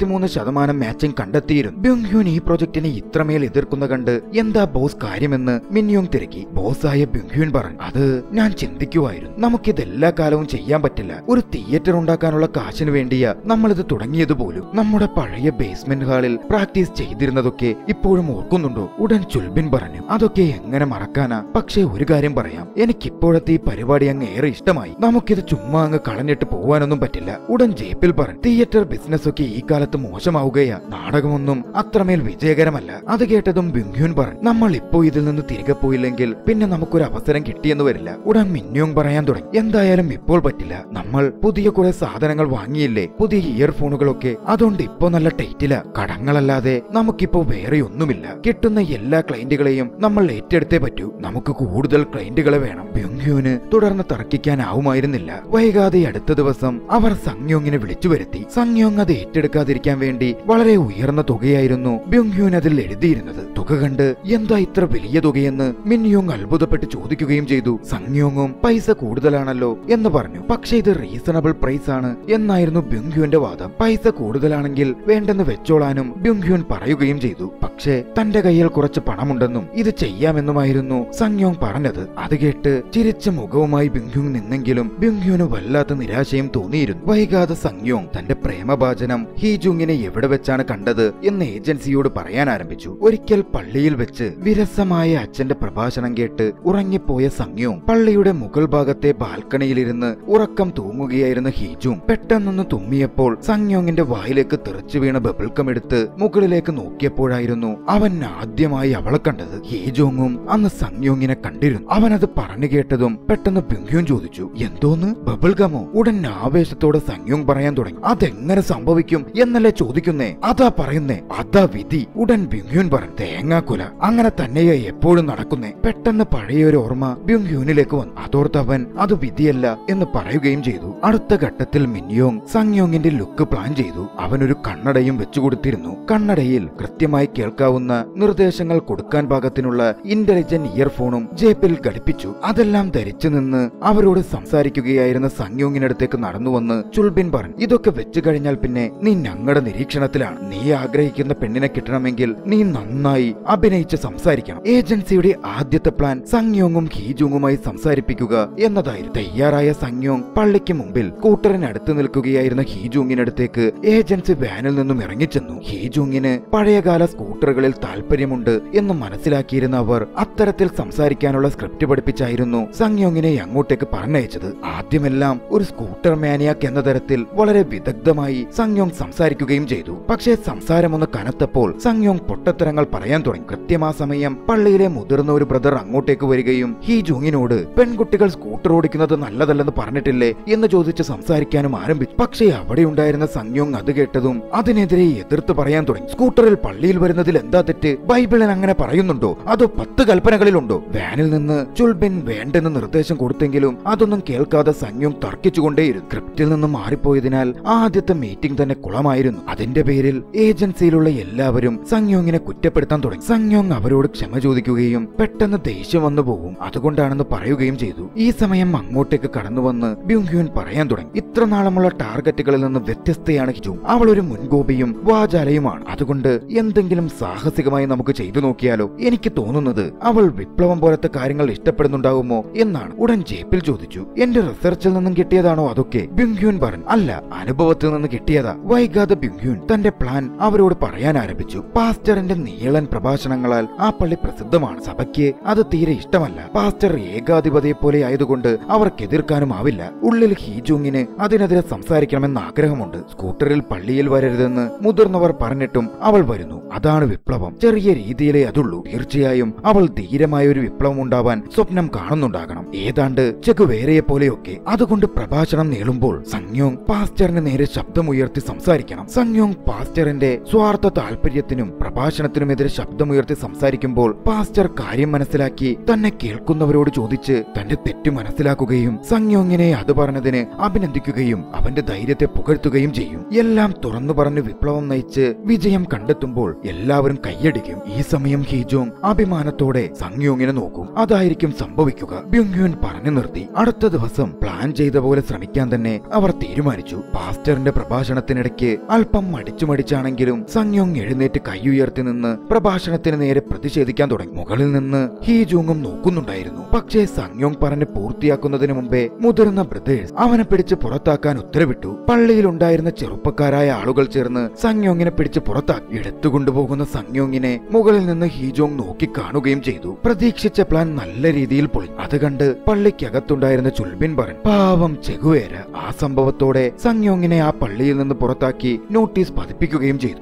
73% മാച്ചിങ് കണ്ടെത്തിയിരുന്നു. ബ്യുങ്ക്യൂൻ ഈ പ്രൊജക്ടിനെ ഇത്രമേൽ എതിർക്കുന്ന കണ്ട് എന്താ ബോസ് കാര്യമെന്ന് മിൻയോങ് തിരക്കി. ബോസായ ബ്യുങ്ക്യൂൻ പറഞ്ഞു, അത് ഞാൻ ചിന്തിക്കുമായിരുന്നു. നമുക്കിത് എല്ലാ കാലവും ചെയ്യാൻ പറ്റില്ല. ഒരു തിയേറ്റർ ഉണ്ടാക്കാനുള്ള കാശിന് വേണ്ടിയാ നമ്മളിത് തുടങ്ങിയത് പോലും. നമ്മുടെ പഴയ ബേസ്മെന്റ് ഹാളിൽ പ്രാക്ടീസ് ചെയ്തിരുന്നതൊക്കെ ഇപ്പോഴും ഓർക്കുന്നുണ്ടോ? ഉടൻ ചുൽബിൻ പറഞ്ഞു, അതൊക്കെ എങ്ങനെ മറക്കാനാ. പക്ഷേ ഒരു കാര്യം പറയാം, എനിക്കിപ്പോഴത്തെ ഈ പരിപാടി അങ്ങ് ഏറെ ഇഷ്ടമായി. നമുക്കിത് ചുമ്മാ അങ്ങ് കളഞ്ഞിട്ട് പോവാനൊന്നും പറ്റില്ല. ഉടൻ ജേപ്പിൽ പറഞ്ഞു, തിയേറ്റർ ബിസിനസ് ഒക്കെ ഈ കാലത്ത് മോശമാവുകയാ. നാടകമൊന്നും അത്രമേൽ വിജയകരമല്ല. അത് കേട്ടതും ബിങ്ഹ്യൂൻ പറഞ്ഞു, നമ്മൾ ഇപ്പോ ഇതിൽ നിന്ന് തിരികെ പോയില്ലെങ്കിൽ പിന്നെ നമുക്കൊരു അവസരം കിട്ടിയെന്ന് വരില്ല. ഉടൻ മിന്യോങ് പറയാൻ തുടങ്ങി, എന്തായാലും ഇപ്പോൾ പറ്റില്ല. നമ്മൾ പുതിയ കുറെ സാധനങ്ങൾ വാങ്ങിയില്ലേ, പുതിയ ഇയർഫോണുകളൊക്കെ. അതുകൊണ്ട് ഇപ്പോ നല്ല ടൈറ്റില. കടങ്ങളല്ലാതെ നമുക്കിപ്പോ വേറെ ഒന്നുമില്ല. കിട്ടുന്ന എല്ലാ ക്ലയന്റുകളെയും നമ്മൾ ഏറ്റെടുത്തേ പറ്റൂ. നമുക്ക് കൂടുതൽ ക്ലയന്റുകളെ വേണം. ബിങ്ഹ്യൂന് തുടർന്ന് തർക്കിക്കാനാവുമായിരുന്നില്ല. വൈകാതെ അടുത്ത ദിവസം അവർ സംയോങ്ങിനെ വിളിച്ചു വരുത്തി. സംയോങ് അത് ഏറ്റെടുക്കാതിരിക്കാൻ വേണ്ടി വളരെ ഉയർന്ന തുകയായിരുന്നു ബിങ്ഹ്യൂൻ അതിൽ എഴുതിയിരുന്നത്. തുക കണ്ട് എന്താ ഇത്ര വലിയ തുകയെന്ന് മിന്യോങ് അത്ഭുതപ്പെട്ട് ചോദിക്കുകയും ചെയ്തു. സംയോങ്ങും പൈസ കൂടുതലാണല്ലോ എന്ന് പറഞ്ഞു. പക്ഷെ ഇത് റീസണബിൾ പ്രൈസ് ആണ് എന്നായിരുന്നു ബിങ്ഹ്യൂന്റെ വാദം. പൈസ കൂടുതലാണെങ്കിൽ വേണ്ടെന്ന് വെച്ചോളാനും ബിങ്ഹ്യൂൻ പറയുകയും ചെയ്തു. പക്ഷേ തന്റെ കയ്യിൽ കുറച്ച് പണമുണ്ടെന്നും ഇത് ചെയ്യാമെന്നുമായിരുന്നു സംയോങ് പറഞ്ഞത്. അത് കേട്ട് ചിരിച്ച മുഖവുമായി ബിങ്ഹ്യൂൻ നിന്നെങ്കിലും ബിങ്ഹ്യൂന് വല്ലാത്ത നിരാശയും തോന്നിയിരുന്നു. വൈകാതെ സംയോങ് തന്റെ പ്രേമഭാജനം ഹീജുങ്ങിനെ എവിടെ വെച്ചാണ് കണ്ടത് എന്ന് ഏജൻസിയോട് പറയാൻ ആരംഭിച്ചു. ഒരിക്കൽ പള്ളിയിൽ വെച്ച് വിരസമായ അച്ഛന്റെ പ്രഭാഷണം കേട്ട് ഉറങ്ങിപ്പോയ സംയോങ് പള്ളിയുടെ മുകൾ ഭാഗത്തെ ബാൽക്കണിയിലിരുന്ന് ഉറക്കം തൂങ്ങുകയായിരുന്ന ഹീജുങ് പെട്ടെന്നൊന്ന് തുമ്മിയപ്പോൾ സംയോങ്ങിന്റെ വായിലേക്ക് തെറിച്ചു വീണ ബബിൾക്കം എടുത്ത് മുകളിലേക്ക് നോക്കിയപ്പോഴായിരുന്നു അവൻ ആദ്യമായി അവളെ കണ്ടത്. ഹീജോങ്ങും അന്ന് സംയോങ്ങിനെ കണ്ടിരുന്നു. അവനത് പറഞ്ഞു കേട്ടതും പെട്ടെന്ന് ബിങ്ഹ്യൂൻ ചോദിച്ചു, എന്തോന്ന്, ബബിൾഗമോ? ഉടൻ ആവേശത്തോടെ സംയോങ് പറയാൻ തുടങ്ങി, അതെങ്ങനെ സംഭവിക്കും എന്നല്ലേ ചോദിക്കുന്നേ? അതാ പറയുന്നേ, അതാ വിധി. ഉടൻ ബിങ്ഹ്യൂൻ പറഞ്ഞു, തേങ്ങാക്കുല, അങ്ങനെ തന്നെയാ എപ്പോഴും നടക്കുന്നേ. പെട്ടെന്ന് പഴയൊരു ഓർമ്മ ബിങ്ഹ്യൂനിലേക്ക് വന്നു. അതോർത്തവൻ അത് വിധിയല്ല എന്ന് പറയുകയും ചെയ്തു. അടുത്ത ഘട്ടത്തിൽ മിന്യോങ് സംയോങ്ങിന്റെ ലുക്ക് പ്ലാൻ ചെയ്തു. അവനൊരു കണ്ണടയും വെച്ചുകൊടുത്തിരുന്നു. കണ്ണടയിൽ കൃത്യമായി കേൾക്കാവുന്ന നിർദ്ദേശങ്ങൾ കൊടുക്കാൻ പാകത്തിനുള്ള ഇന്റലിജന്റ് ഇയർഫോണും ജേപ്പിൽ ഘടിപ്പിച്ചു. അതെല്ലാം ധരിച്ചു നിന്ന് അവരോട് സംസാരിക്കുകയായിരുന്ന സംയോങ്ങിനടുത്തേക്ക് നടന്നു വന്ന് ചുൽബിൻ പറഞ്ഞു, ഇതൊക്കെ വെച്ചു കഴിഞ്ഞാൽ പിന്നെ നീ ഞങ്ങളുടെ നിരീക്ഷണത്തിലാണ്. നീ ആഗ്രഹിക്കുന്ന പെണ്ണിനെ കിട്ടണമെങ്കിൽ നീ നന്നായി അഭിനയിച്ച് സംസാരിക്കണം. ഏജൻസിയുടെ ആദ്യത്തെ പ്ലാൻ സംയോങ്ങും ഹീജുങ്ങുമായി സംസാരിപ്പിക്കുക എന്നതായിരുന്നു. തയ്യാറായ സംയോങ് പള്ളിക്ക് മുമ്പിൽ സ്കൂട്ടറിനടുത്ത് നിൽക്കുകയായിരുന്ന ഹീജുങ്ങിനടുത്തേക്ക് ഏജൻസി വാനിൽ നിന്നും ഇറങ്ങിച്ചെന്നു. ഹീജുങ്ങിന് പഴയകാല സ്കൂട്ടറുകളിൽ താല്പര്യമുണ്ട് എന്ന് മനസ്സിലാക്കിയിരുന്ന അവർ അത്തരത്തിൽ സംസാരിക്കാനുള്ള സ്ക്രിപ്റ്റ് പഠിപ്പിച്ചായിരുന്നു സംയോങ്ങിനെ അങ്ങോട്ടേക്ക് പറഞ്ഞയച്ചത്. ആദ്യമെല്ലാം ഒരു സ്കൂട്ടർ മാനിയാക്ക് എന്ന തരത്തിൽ വളരെ വിദഗ്ധമായി സംയോങ് സംസാരിക്കുകയും ചെയ്തു. പക്ഷേ സംസാരമൊന്ന് കനത്തപ്പോൾ സംയോങ് പൊട്ടത്തരങ്ങൾ പറയാൻ തുടങ്ങി. കൃത്യമാ സമയം പള്ളിയിലെ മുതിർന്ന ഒരു ബ്രദർ അങ്ങോട്ടേക്ക് വരികയും ഹീജുങ്ങിനോട് പെൺകുട്ടികൾ സ്കൂട്ടർ ഓടിക്കുന്നത് നല്ലതല്ലെന്ന് പറഞ്ഞിട്ടില്ലേ എന്ന് ചോദിച്ച് സംസാരിക്കാനും ആരംഭിച്ചു. പക്ഷേ അവിടെ ഉണ്ടായിരുന്ന സംയോങ് അത് കേട്ടതും അതിനെതിരെ എതിർത്ത് പറയാൻ തുടങ്ങി. സ്കൂട്ടറിൽ പള്ളിയിൽ വരുന്നതിൽ എന്താ തെറ്റ്? ബൈബിളിൽ അങ്ങനെ പറയുന്നുണ്ടോ? അതോ 10 കൽപ്പനകളിലുണ്ടോ? വാനിൽ നിന്ന് ചുൽബിൻ വേണ്ടെന്ന് നിർദ്ദേശം കൊടുത്തെങ്കിലും അതൊന്നും കേൾക്കാതെ സംയോങ് തർക്കിച്ചുകൊണ്ടേയിരുന്നു. സ്ക്രിപ്റ്റിൽ നിന്ന് മാറിപ്പോയതിനാൽ ആദ്യത്തെ മീറ്റിംഗ് തന്നെ കുളമായിരുന്നു. അതിന്റെ പേരിൽ ഏജൻസിയിലുള്ള എല്ലാവരും സംയോങ്ങിനെ കുറ്റപ്പെടുത്താൻ തുടങ്ങി. സംയോങ് അവരോട് ക്ഷമ ചോദിക്കുകയും പെട്ടെന്ന് ദേഷ്യം വന്നു പോകും, അതുകൊണ്ടാണെന്ന് പറയുകയും ചെയ്തു. ഈ സമയം അങ്ങോട്ടേക്ക് കടന്നു വന്ന് ബിങ്ഹ്യൂൻ പറയാൻ തുടങ്ങി, ഇത്ര നാളമുള്ള ടാർഗറ്റുകളിൽ നിന്ന് വ്യത്യസ്തയാണ് ഹീജുങ്. അവൾ ഒരു മുൻകോപിയും വാചാലയുമാണ്. അതുകൊണ്ട് എന്തെങ്കിലും സാഹസികമായി നമുക്ക് ചെയ്തു നോക്കിയാലോ? എനിക്ക് തോന്നുന്നത് അവൾ വിപ്ലവം പോലത്തെ കാര്യങ്ങൾ ഇഷ്ടപ്പെടുന്നുണ്ടാവുമോ എന്നാണ്. ഉടൻ ജേപ്പിൽ ചോദിച്ചു, എന്റെ റിസർച്ചിൽ നിന്നും കിട്ടിയതാണോ അതൊക്കെ? ബിങ്ഹ്യൂൻ പറഞ്ഞു, അല്ല, അനുഭവത്തിൽ നിന്ന് കിട്ടിയതാ. വൈകാതെ ബിങ്ഹ്യൂൻ തന്റെ പ്ലാൻ അവരോട് പറയാൻ ആരംഭിച്ചു. പാസ്റ്ററിന്റെ നീളൻ പ്രഭാഷണങ്ങളാൽ ആ പള്ളി പ്രസിദ്ധമാണ്. സഭയ്ക്ക് അത് തീരെ ഇഷ്ടമല്ല. പാസ്റ്റർ ഏകാധിപതിയെ പോലെ ആയതുകൊണ്ട് അവർക്ക് എതിർക്കാനും ആവില്ല. ഉള്ളിൽ ഹീജുങ്ങിന് അതിനെതിരെ സംസാരിക്കണമെന്ന് ആഗ്രഹമുണ്ട്. സ്കൂട്ടറിൽ പള്ളിയിൽ വരരുതെന്ന് മുതിർന്നവർ പറഞ്ഞിട്ടും അവൾ വരുന്നു. അതാണ് വിപ്ലവം. ചെറിയ രീതിയിലേ അതുള്ളൂ. തീർച്ചയായും അവൾ ധീരമായ ഒരു വിപ്ലവം ഉണ്ടാവാൻ സ്വപ്നം കാണുന്നുണ്ടാകണം, ഏതാണ്ട് ചെഗുവേരയെ പോലെയൊക്കെ. അതുകൊണ്ട് പ്രഭാഷണം നീളുമ്പോൾ സംയോങ് പാസ്റ്ററിന് നേരെ ശബ്ദമുയർത്തി സംസാരിക്കണം. സംയോങ് പാസ്റ്ററിന്റെ സ്വാർത്ഥ താല്പര്യത്തിനും പ്രഭാഷണത്തിനുമെതിരെ ശബ്ദമുയർത്തി സംസാരിക്കുമ്പോൾ പാസ്റ്റർ കാര്യം മനസ്സിലാക്കി തന്നെ കേൾക്കുന്നവരോട് ചോദിച്ച് തന്റെ തെറ്റ് മനസ്സിലാക്കുകയും സംയോങ്ങിനെ അത് പറഞ്ഞതിന് അഭിനന്ദിക്കുകയും അവന്റെ ധൈര്യത്തെ പുകഴ്ത്തുകയും ചെയ്യും. എല്ലാം തുറന്നു പറഞ്ഞ് വിപ്ലവം നയിച്ച് വിജയം കണ്ടെത്തുമ്പോൾ എല്ലാവരും കൈയടിക്കും. ഈ സമയം ഹീജോങ് അഭിമാനത്തോടെ സംയോങ്ങിനെ നോക്കും. അതായിരിക്കും സംഭവിക്കുക. ബിങ്ഹ്യൂൻ പറഞ്ഞു നിർത്തി. അടുത്ത ദിവസം പ്ലാൻ ചെയ്ത പോലെ ശ്രമിക്കാൻ തന്നെ അവർ തീരുമാനിച്ചു. പാസ്റ്ററിന്റെ പ്രഭാഷണത്തിനിടയ്ക്ക് അല്പം മടിച്ചാണെങ്കിലും സംയോങ് എഴുന്നേറ്റ് കൈയുയർത്തി നിന്ന് പ്രഭാഷണത്തിന് നേരെ പ്രതിഷേധിക്കാൻ തുടങ്ങി. മുകളിൽ നിന്ന് ഹീജോങ്ങും നോക്കുന്നുണ്ടായിരുന്നു. പക്ഷേ സംയോങ് പറഞ്ഞ് പൂർത്തിയാക്കുന്നതിന് മുമ്പേ മുതിർന്ന ബ്രദേഴ്സ് അവനെ പിടിച്ച് പുറത്താക്കാൻ ഉത്തരവിട്ടു. പള്ളിയിൽ ഉണ്ടായിരുന്ന ചെറുപ്പക്കാരായ ആളുകൾ ചേർന്ന് സംയോങ്ങിനെ പിടിച്ച് പുറത്താക്കി. എടുത്തുകൊണ്ടുപോകുന്ന സംയോങ്ങിനെ മുകളിൽ നിന്ന് ഹീജോങ് നോക്കി കാണുകയും ചെയ്തു. പ്രതീക്ഷിച്ച പ്ലാൻ നല്ല രീതിയിൽ പൊളി. അത് കണ്ട് പള്ളിക്കകത്തുണ്ടായിരുന്ന ചുൽബിൻ പറഞ്ഞു, പാവം ചെഗുവേര. ആ സംഭവത്തോടെ സംയോങ്ങിനെ ആ പള്ളിയിൽ നിന്ന് പുറത്താക്കി നോട്ടീസ് പതിപ്പിക്കുകയും ചെയ്തു. ആന്റി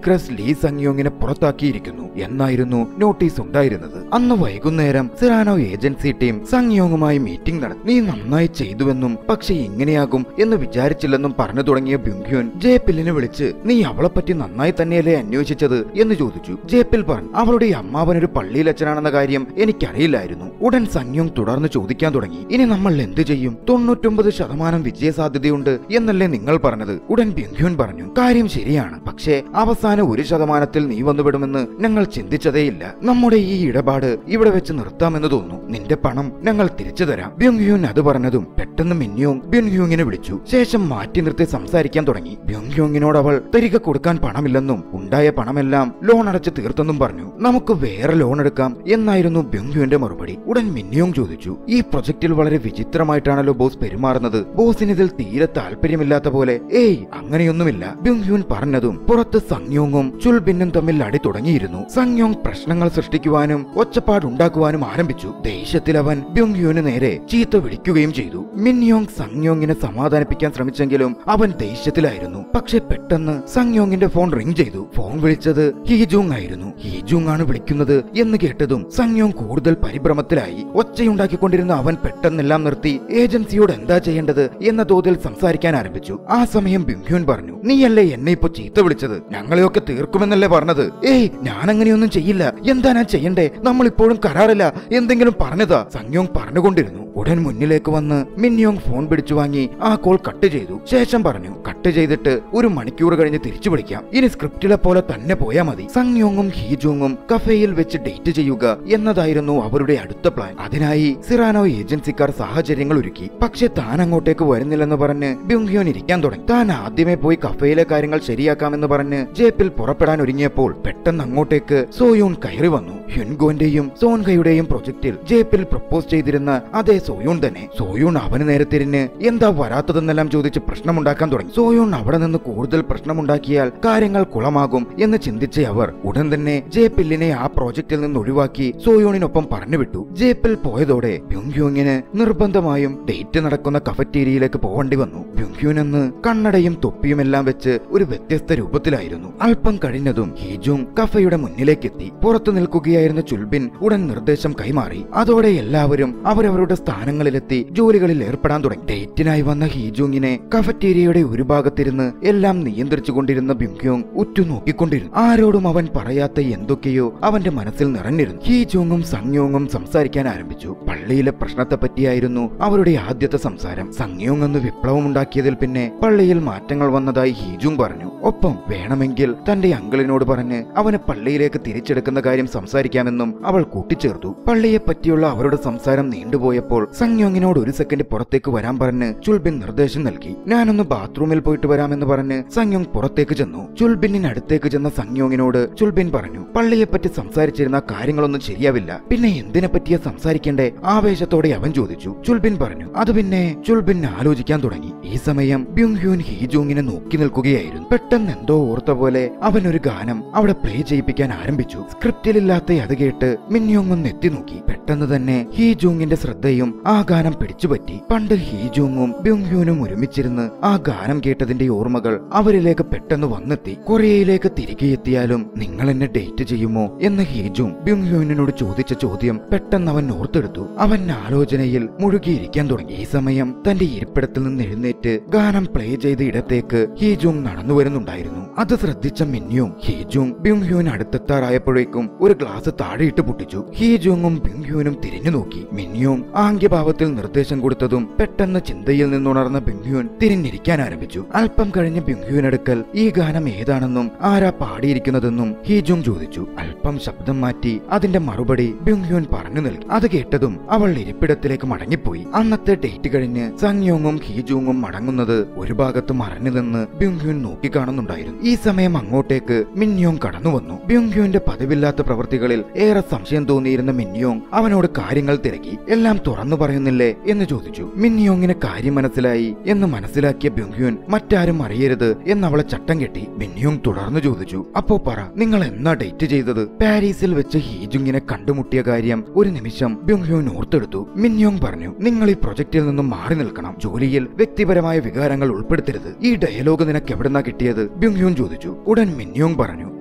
ക്രസ് ലീ സംയോങ്ങിനെ പുറത്താക്കിയിരിക്കുന്നു എന്നായിരുന്നു നോട്ടീസ് ഉണ്ടായിരുന്നത്. അന്ന് വൈകുന്നേരം സിറാനോ ഏജൻസി ടീം സംയോങ്ങുമായി മീറ്റിംഗ് നടത്തി. നീ നന്നായി ചെയ്തുവെന്നും പക്ഷെ ഇങ്ങനെയാകും എന്ന് വിചാരിച്ചില്ലെന്നും പറഞ്ഞു തുടങ്ങിയ ബ്യുങ്ഹ്യൂൻ ജേപ്പിലിനെ വിളിച്ച് നീ അവളെ പറ്റി നന്നായി തന്നെയല്ലേ അന്വേഷിച്ചത് എന്ന് ചോദിച്ചു. ജേപ്പിൽ പറഞ്ഞു അവളുടെ അമ്മാവനൊരു പള്ളിയിലച്ഛനാണെന്ന കാര്യം എനിക്കറിയില്ലായിരുന്നു. ഉടൻ സംയോങ് തുടർന്ന് ചോദിക്കാൻ തുടങ്ങി ഇനി നമ്മൾ എന്ത് ചെയ്യും? 99% വിജയസാധ്യതയുണ്ട് എന്നല്ലേ നിങ്ങൾ പറഞ്ഞത്? ഉടൻ ബ്യുങ്ഹ്യൂൻ പറഞ്ഞു കാര്യം ശരിയാണ്, പക്ഷേ അവസാനം 1% നീ വന്നുവിടുമെന്ന് ഞങ്ങൾ ചിന്തിച്ചതേയില്ല. നമ്മുടെ ഈ ഇടപാട് ഇവിടെ വെച്ച് നിർത്താമെന്ന് തോന്നുന്നു. നിന്റെ പണം ഞങ്ങൾ തിരിച്ചു തരാം. ബ്യുങ്ഹ്യൂൻ അത് പറഞ്ഞതും പെട്ടെന്ന് മിന്യോങ് ബ്യുങ്ഹ്യൂങ്ങിനെ വിളിച്ചു. ശേഷം മാറ്റി നിർത്തി സംസാരിക്കാൻ തുടങ്ങി. ബ്യുങ്ഹ്യൂങ്ങിനോട് അവൾ തിരികെ കൊടുക്കാൻ പണമില്ലെന്നും ഉണ്ടായ പണമെല്ലാം ലോൺ അടച്ച് തീർത്തെന്നും പറഞ്ഞു. നമുക്ക് വേറെ ലോൺ എടുക്കാം എന്നായിരുന്നു ബ്യുങ്ഹ്യൂന്റെ മറുപടി. ഉടൻ മിന്യോങ് ചോദിച്ചു ഈ പ്രൊജക്റ്റിൽ വളരെ വിചിത്രമായിട്ടാണല്ലോ ബോസ് പെരുമാറുന്നത്. ബോസിന് ഇതിൽ തീരെ താല്പര്യമില്ലാത്ത പോലെ. ഏയ് അങ്ങനെയൊന്നുമില്ല ബ്യുങ്ഹ്യൂൻ പറഞ്ഞതും പുറത്ത് സംയോങ്ങും ചുൽബിന്നും തമ്മിൽ അടി തുടങ്ങിയിരുന്നു. സംയോങ് പ്രശ്നങ്ങൾ സൃഷ്ടിക്കുവാനും ഒച്ചപ്പാടുണ്ടാക്കുവാനും ആരംഭിച്ചു. ദേഷ്യത്തിൽ അവൻ ബ്യുങ്ഹ്യൂന് നേരെ ചീത്ത വിളിക്കുകയും ചെയ്തു. മിന്യോങ് സംയോങ്ങിനെ സമാധാനിപ്പിക്കാൻ ശ്രമിച്ചെങ്കിലും അവൻ ദേഷ്യത്തിലായിരുന്നു. പക്ഷെ പെട്ടെന്ന് സംയോങ്ങിന്റെ ഫോൺ റിംഗ് ചെയ്തു. ഫോൺ വിളിച്ചത് ഹീജൂങ് ആയിരുന്നു. ഹീജൂങ് ആണ് വിളിക്കുന്നത് എന്ന് കേട്ടതും സംയോങ് കൂടുതൽ പരിഭ്രമത്തിലായി. ഒച്ചയുണ്ടാക്കിക്കൊണ്ടിരുന്ന അവൻ പെട്ടെന്നെല്ലാം നിർത്തി ഏജൻസിയോട് എന്താ ചെയ്യേണ്ടത് എന്ന തോതിൽ സംസാരിക്കാൻ ആരംഭിച്ചു. ആ സമയം ബ്യുങ്ഹ്യൂൻ പറഞ്ഞു നീയല്ലേ എന്നെ ഇപ്പൊ ചീത്ത വിളിച്ചത്? ഞങ്ങളെയൊക്കെ തീർക്കുമെന്നല്ലേ പറഞ്ഞത്? ഏയ് ഞാൻ അങ്ങനെയൊന്നും ചെയ്യില്ല. എന്താ ഞാൻ ചെയ്യണ്ടേ? നമ്മൾ ഇപ്പോഴും കരാറില്ല. എന്തെങ്കിലും പറഞ്ഞതാ സംയോങ് പറഞ്ഞുകൊണ്ടിരുന്നു. ഉടൻ മുന്നിലേക്ക് വന്ന് മിന്യോങ് ഫോൺ പിടിച്ചു വാങ്ങി ആ കോൾ കട്ട് ചെയ്തു. ശേഷം പറഞ്ഞു കട്ട് ചെയ്തിട്ട് 1 മണിക്കൂർ കഴിഞ്ഞ് തിരിച്ചു വിളിക്കാം. ഇനി സ്ക്രിപ്റ്റിലെ പോലെ തന്നെ പോയാ മതി. സംയോങ്ങും ഹീജൂങ്ങും കഫേയിൽ വെച്ച് ഡേറ്റ് ചെയ്യുക എന്നതായിരുന്നു അവരുടെ അടുത്ത പ്ലാൻ. അതിനായി സിറാനോ ഏജൻസിക്കാർ സാഹചര്യങ്ങൾ ഒരുക്കി. പക്ഷെ താൻ അങ്ങോട്ടേക്ക് വരുന്നില്ലെന്ന് പറഞ്ഞ് ബ്യുങ്ഹ്യൂൻ ഇരിക്കാൻ തുടങ്ങി. താൻ ആദ്യമേ പോയി കഫേയിലെ കാര്യങ്ങൾ ശരിയാക്കാമെന്ന് പറഞ്ഞ് ജേപ്പിൽ പുറപ്പെടാൻ ഒരുങ്ങിയപ്പോൾ പെട്ടെന്ന് അങ്ങോട്ടേക്ക് സോയൂൺ കയറി വന്നു. ഹ്യുൻഗോന്റെയും സോൻഹയുടെയും പ്രൊജക്റ്റിൽ ജേപ്പിൽ പ്രപ്പോസ് ചെയ്തിരുന്ന അതേ സോയൂൺ തന്നെ. സോയൂൺ അവന് നേരെ തിരിഞ്ഞ് എന്താ വരാത്തതെന്നെല്ലാം ചോദിച്ച് പ്രശ്നമുണ്ടാക്കാൻ തുടങ്ങി. സോയൂൺ അവിടെ നിന്ന് കൂടുതൽ പ്രശ്നമുണ്ടാക്കിയാൽ കാര്യങ്ങൾ കുളമാകും എന്ന് ചിന്തിച്ച അവർ ഉടൻ തന്നെ ജേപ്പില്ലിനെ ആ പ്രോജക്റ്റിൽ നിന്ന് ഒഴിവാക്കി സോയൂണിനൊപ്പം പറഞ്ഞുവിട്ടു. ജേപ്പിൽ പോയതോടെ ബ്യുങ്ഹ്യൂങ്ങിന് നിർബന്ധമായും ഡേറ്റ് നടക്കുന്ന കഫറ്റീരിയയിലേക്ക് പോകേണ്ടി വന്നു. ബ്യുങ്ഹ്യൂൻ എന്ന് കണ്ണടയും തൊപ്പിയുമെല്ലാം വെച്ച് ഒരു വ്യത്യസ്ത രൂപത്തിലായിരുന്നു. അല്പം കഴിഞ്ഞതും ഹീജൂങ് കഫയുടെ മുന്നിലേക്കെത്തി. പുറത്തു നിൽക്കുകയായിരുന്ന ചുൽബിൻ ഉടൻ നിർദ്ദേശം കൈമാറി. അതോടെ എല്ലാവരും അവരവരുടെ സ്ഥാനങ്ങളിലെത്തി ജോലികളിൽ ഏർപ്പെടാൻ തുടങ്ങി. ഡേറ്റിനായി വന്ന ഹീജൂങ്ങിനെ കഫറ്റീരിയയുടെ ഒരു ഭാഗത്തിരുന്ന് എല്ലാം നിയന്ത്രിച്ചുകൊണ്ടിരുന്ന ബ്യുങ്ഹ്യൂങ് ഉറ്റുനോക്കിക്കൊണ്ടിരുന്നു. ആരോടും അവൻ പറയാത്ത എന്തൊക്കെയോ അവന്റെ മനസ്സിൽ നിറഞ്ഞിരുന്നു. ഹീജൂങ്ങും സംയോങ്ങും സംസാരിക്കാൻ ആരംഭിച്ചു. പള്ളിയിലെ പ്രശ്നത്തെ പറ്റിയായിരുന്നു അവരുടെ ആദ്യത്തെ സംസാരം. സംയോങ് എന്ന് വിപ്ലവമുണ്ടാക്കിയതിൽ പിന്നെ പള്ളിയിൽ മാറ്റങ്ങൾ വന്നതായി ഹീജൂങ് പറഞ്ഞു. ഒപ്പം വേണമെങ്കിൽ തന്റെ അങ്കിളിനോട് പറഞ്ഞ് അവനെ പള്ളിയിലേക്ക് തിരിച്ചെടുക്കുന്ന കാര്യം സംസാരിക്കാമെന്നും അവൾ കൂട്ടിച്ചേർത്തു. പള്ളിയെ പറ്റിയുള്ള അവരുടെ സംസാരം നീണ്ടുപോയപ്പോൾ സംയോങ്ങിനോട് 1 സെക്കൻഡ് പുറത്തേക്ക് വരാൻ പറഞ്ഞ് ചുൽബിൻ നിർദ്ദേശം നൽകി. ഞാനൊന്ന് ബാത്റൂമിൽ പോയിട്ട് വരാമെന്ന് പറഞ്ഞ് സംയോങ് പുറത്തേക്ക് ചെന്നു. ചുൽബിന്നിനടുത്തേക്ക് ചെന്ന സംയോങ്ങിനോട് ചുൽബിൻ പറഞ്ഞു പള്ളിയെപ്പറ്റി സംസാരിച്ചിരുന്ന കാര്യങ്ങളൊന്നും ശരിയാവില്ല. പിന്നെ എന്തിനെ പറ്റിയാ സംസാരിക്കേണ്ടേ? ആവേശത്തോടെ അവൻ ചോദിച്ചു. ചുൽബിൻ പറഞ്ഞു അത് പിന്നെ ചുൽബിൻ ആലോചിക്കാൻ തുടങ്ങി. ഈ സമയം ബ്യുങ്ഹ്യൂൻ ഹീജൂങ്ങിനെ നോക്കി നിൽക്കുകയായിരുന്നു. പെട്ടെന്ന് എന്തോ ഓർത്ത പോലെ അവൻ ഒരു ഗാനം അവിടെ പ്ലേ ചെയ്യിപ്പിക്കാൻ ആരംഭിച്ചു. സ്ക്രിപ്റ്റിലില്ലാത്ത അത് കേട്ട് മിന്യോങ് ഒന്ന് എത്തി നോക്കി. പെട്ടെന്ന് തന്നെ ഹീജൂങ്ങിന്റെ ശ്രദ്ധയും ആ ഗാനം പിടിച്ചുപറ്റി. പണ്ട് ഹീജൂങ്ങും ബ്യുങ്ഹ്യൂനും ഒരുമിച്ചിരുന്ന് ആ ഗാനം കേട്ടതിന്റെ ഓർമ്മകൾ അവരിലേക്ക് പെട്ടെന്ന് വന്നെത്തി. കൊറിയയിലേക്ക് തിരികെ എത്തിയാലും നിങ്ങൾ എന്നെ ഡേറ്റ് ചെയ്യുമോ എന്ന് ഹീജൂങ് ബ്യുങ്ഹ്യൂനിനോട് ചോദിച്ച ചോദ്യം പെട്ടെന്ന് അവൻ ഓർത്തെടുത്തു. അവൻ ആലോചനയിൽ മുഴുകിയിരിക്കാൻ തുടങ്ങി. ഈ സമയം തന്റെ ഇരിപ്പിടത്തിൽ നിന്ന് എഴുന്നേറ്റ് ഗാനം പ്ലേ ചെയ്ത ഇടത്തേക്ക് ഹീജൂങ് നടന്നു വരുന്നുണ്ടായിരുന്നു. അത് ശ്രദ്ധിച്ച മിന്യോങ് ഹീജൂങ് ബ്യുങ്ഹ്യൂൻ അടുത്തെത്താറായപ്പോഴേക്കും ഒരു ഗ്ലാസ് താഴെയിട്ട് പൊട്ടിച്ചു. ഹീജൂങ്ങും ബ്യുങ്ഹ്യൂനും തിരിഞ്ഞു നോക്കി. മിന്യോങ് ആംഗ്യഭാവത്തിൽ നിർദ്ദേശം കൊടുത്തതും പെട്ടെന്ന് ചിന്തയിൽ നിന്നുണർന്ന ബ്യുങ്ഹ്യൂൻ തിരിഞ്ഞിരിക്കാൻ ആരംഭിച്ചു. അല്പം കഴിഞ്ഞ് ബ്യുങ്ഹ്യൂൻ അടുക്കൽ ഈ ഗാനം ഏതാണെന്നും ആരാ പാടിയിരിക്കുന്നതെന്നും ഹീജൂങ് ചോദിച്ചു. അല്പം ശബ്ദം മാറ്റി അതിന്റെ മറുപടി ബ്യുങ്ഹ്യൂൻ പറഞ്ഞു നൽകി. അത് കേട്ടതും അവൾ ഇരിപ്പിടത്തിലേക്ക് മടങ്ങിപ്പോയി. അന്നത്തെ ഡേറ്റ് കഴിഞ്ഞ് സംയോങ്ങും ഹീജൂങ്ങും മടങ്ങുന്നത് ഒരു ഭാഗത്ത് മറഞ്ഞു നിന്ന് ബ്യുങ്ഹ്യൂൻ നോക്കിക്കാണുന്നുണ്ടായിരുന്നു. ഈ സമയം അങ്ങോട്ടേക്ക് മിന്യോങ് കടന്നു വന്നു. ബ്യുങ്ഹ്യൂന്റെ പതിവില്ലാത്ത പ്രവൃത്തികളിൽ ഏറെ സംശയം തോന്നിയിരുന്ന മിന്യോങ് അവനോട് കാര്യങ്ങൾ തിരക്കി. എല്ലാം തുറന്നു പറയുന്നില്ലേ എന്ന് ചോദിച്ചു. മിന്യോങ്ങിന് കാര്യം മനസ്സിലായി എന്ന് മനസ്സിലാക്കിയ ബ്യുങ്ഹ്യൂൻ മറ്റാരും അറിയരുത് എന്നവളെ ചട്ടം കെട്ടി. മിന്യോങ് തുടർന്നു ചോദിച്ചു അപ്പോ പറ നിങ്ങൾ എന്നാ ഡേറ്റ് ചെയ്തത്? പാരീസിൽ വെച്ച് ഹീജുങ്ങിനെ കണ്ടുമുട്ടിയ കാര്യം ഒരു നിമിഷം ബ്യുങ്ഹ്യൂൻ ഓർത്തെടുത്തു. മിന്യോങ് പറഞ്ഞു നിങ്ങൾ ഈ പ്രൊജക്റ്റിൽ നിന്നും മാറി നിൽക്കണം. ജോലിയിൽ വ്യക്തിപരമായ വികാരങ്ങൾ ഉൾപ്പെടുത്തരുത്. ഈ ഡയലോഗ് നിനക്ക് എവിടുന്നാ കിട്ടിയത്? ബ്യുങ്ഹ്യൂൻ ചോദിച്ചു. ഉടൻ മിന്യോങ് പറഞ്ഞു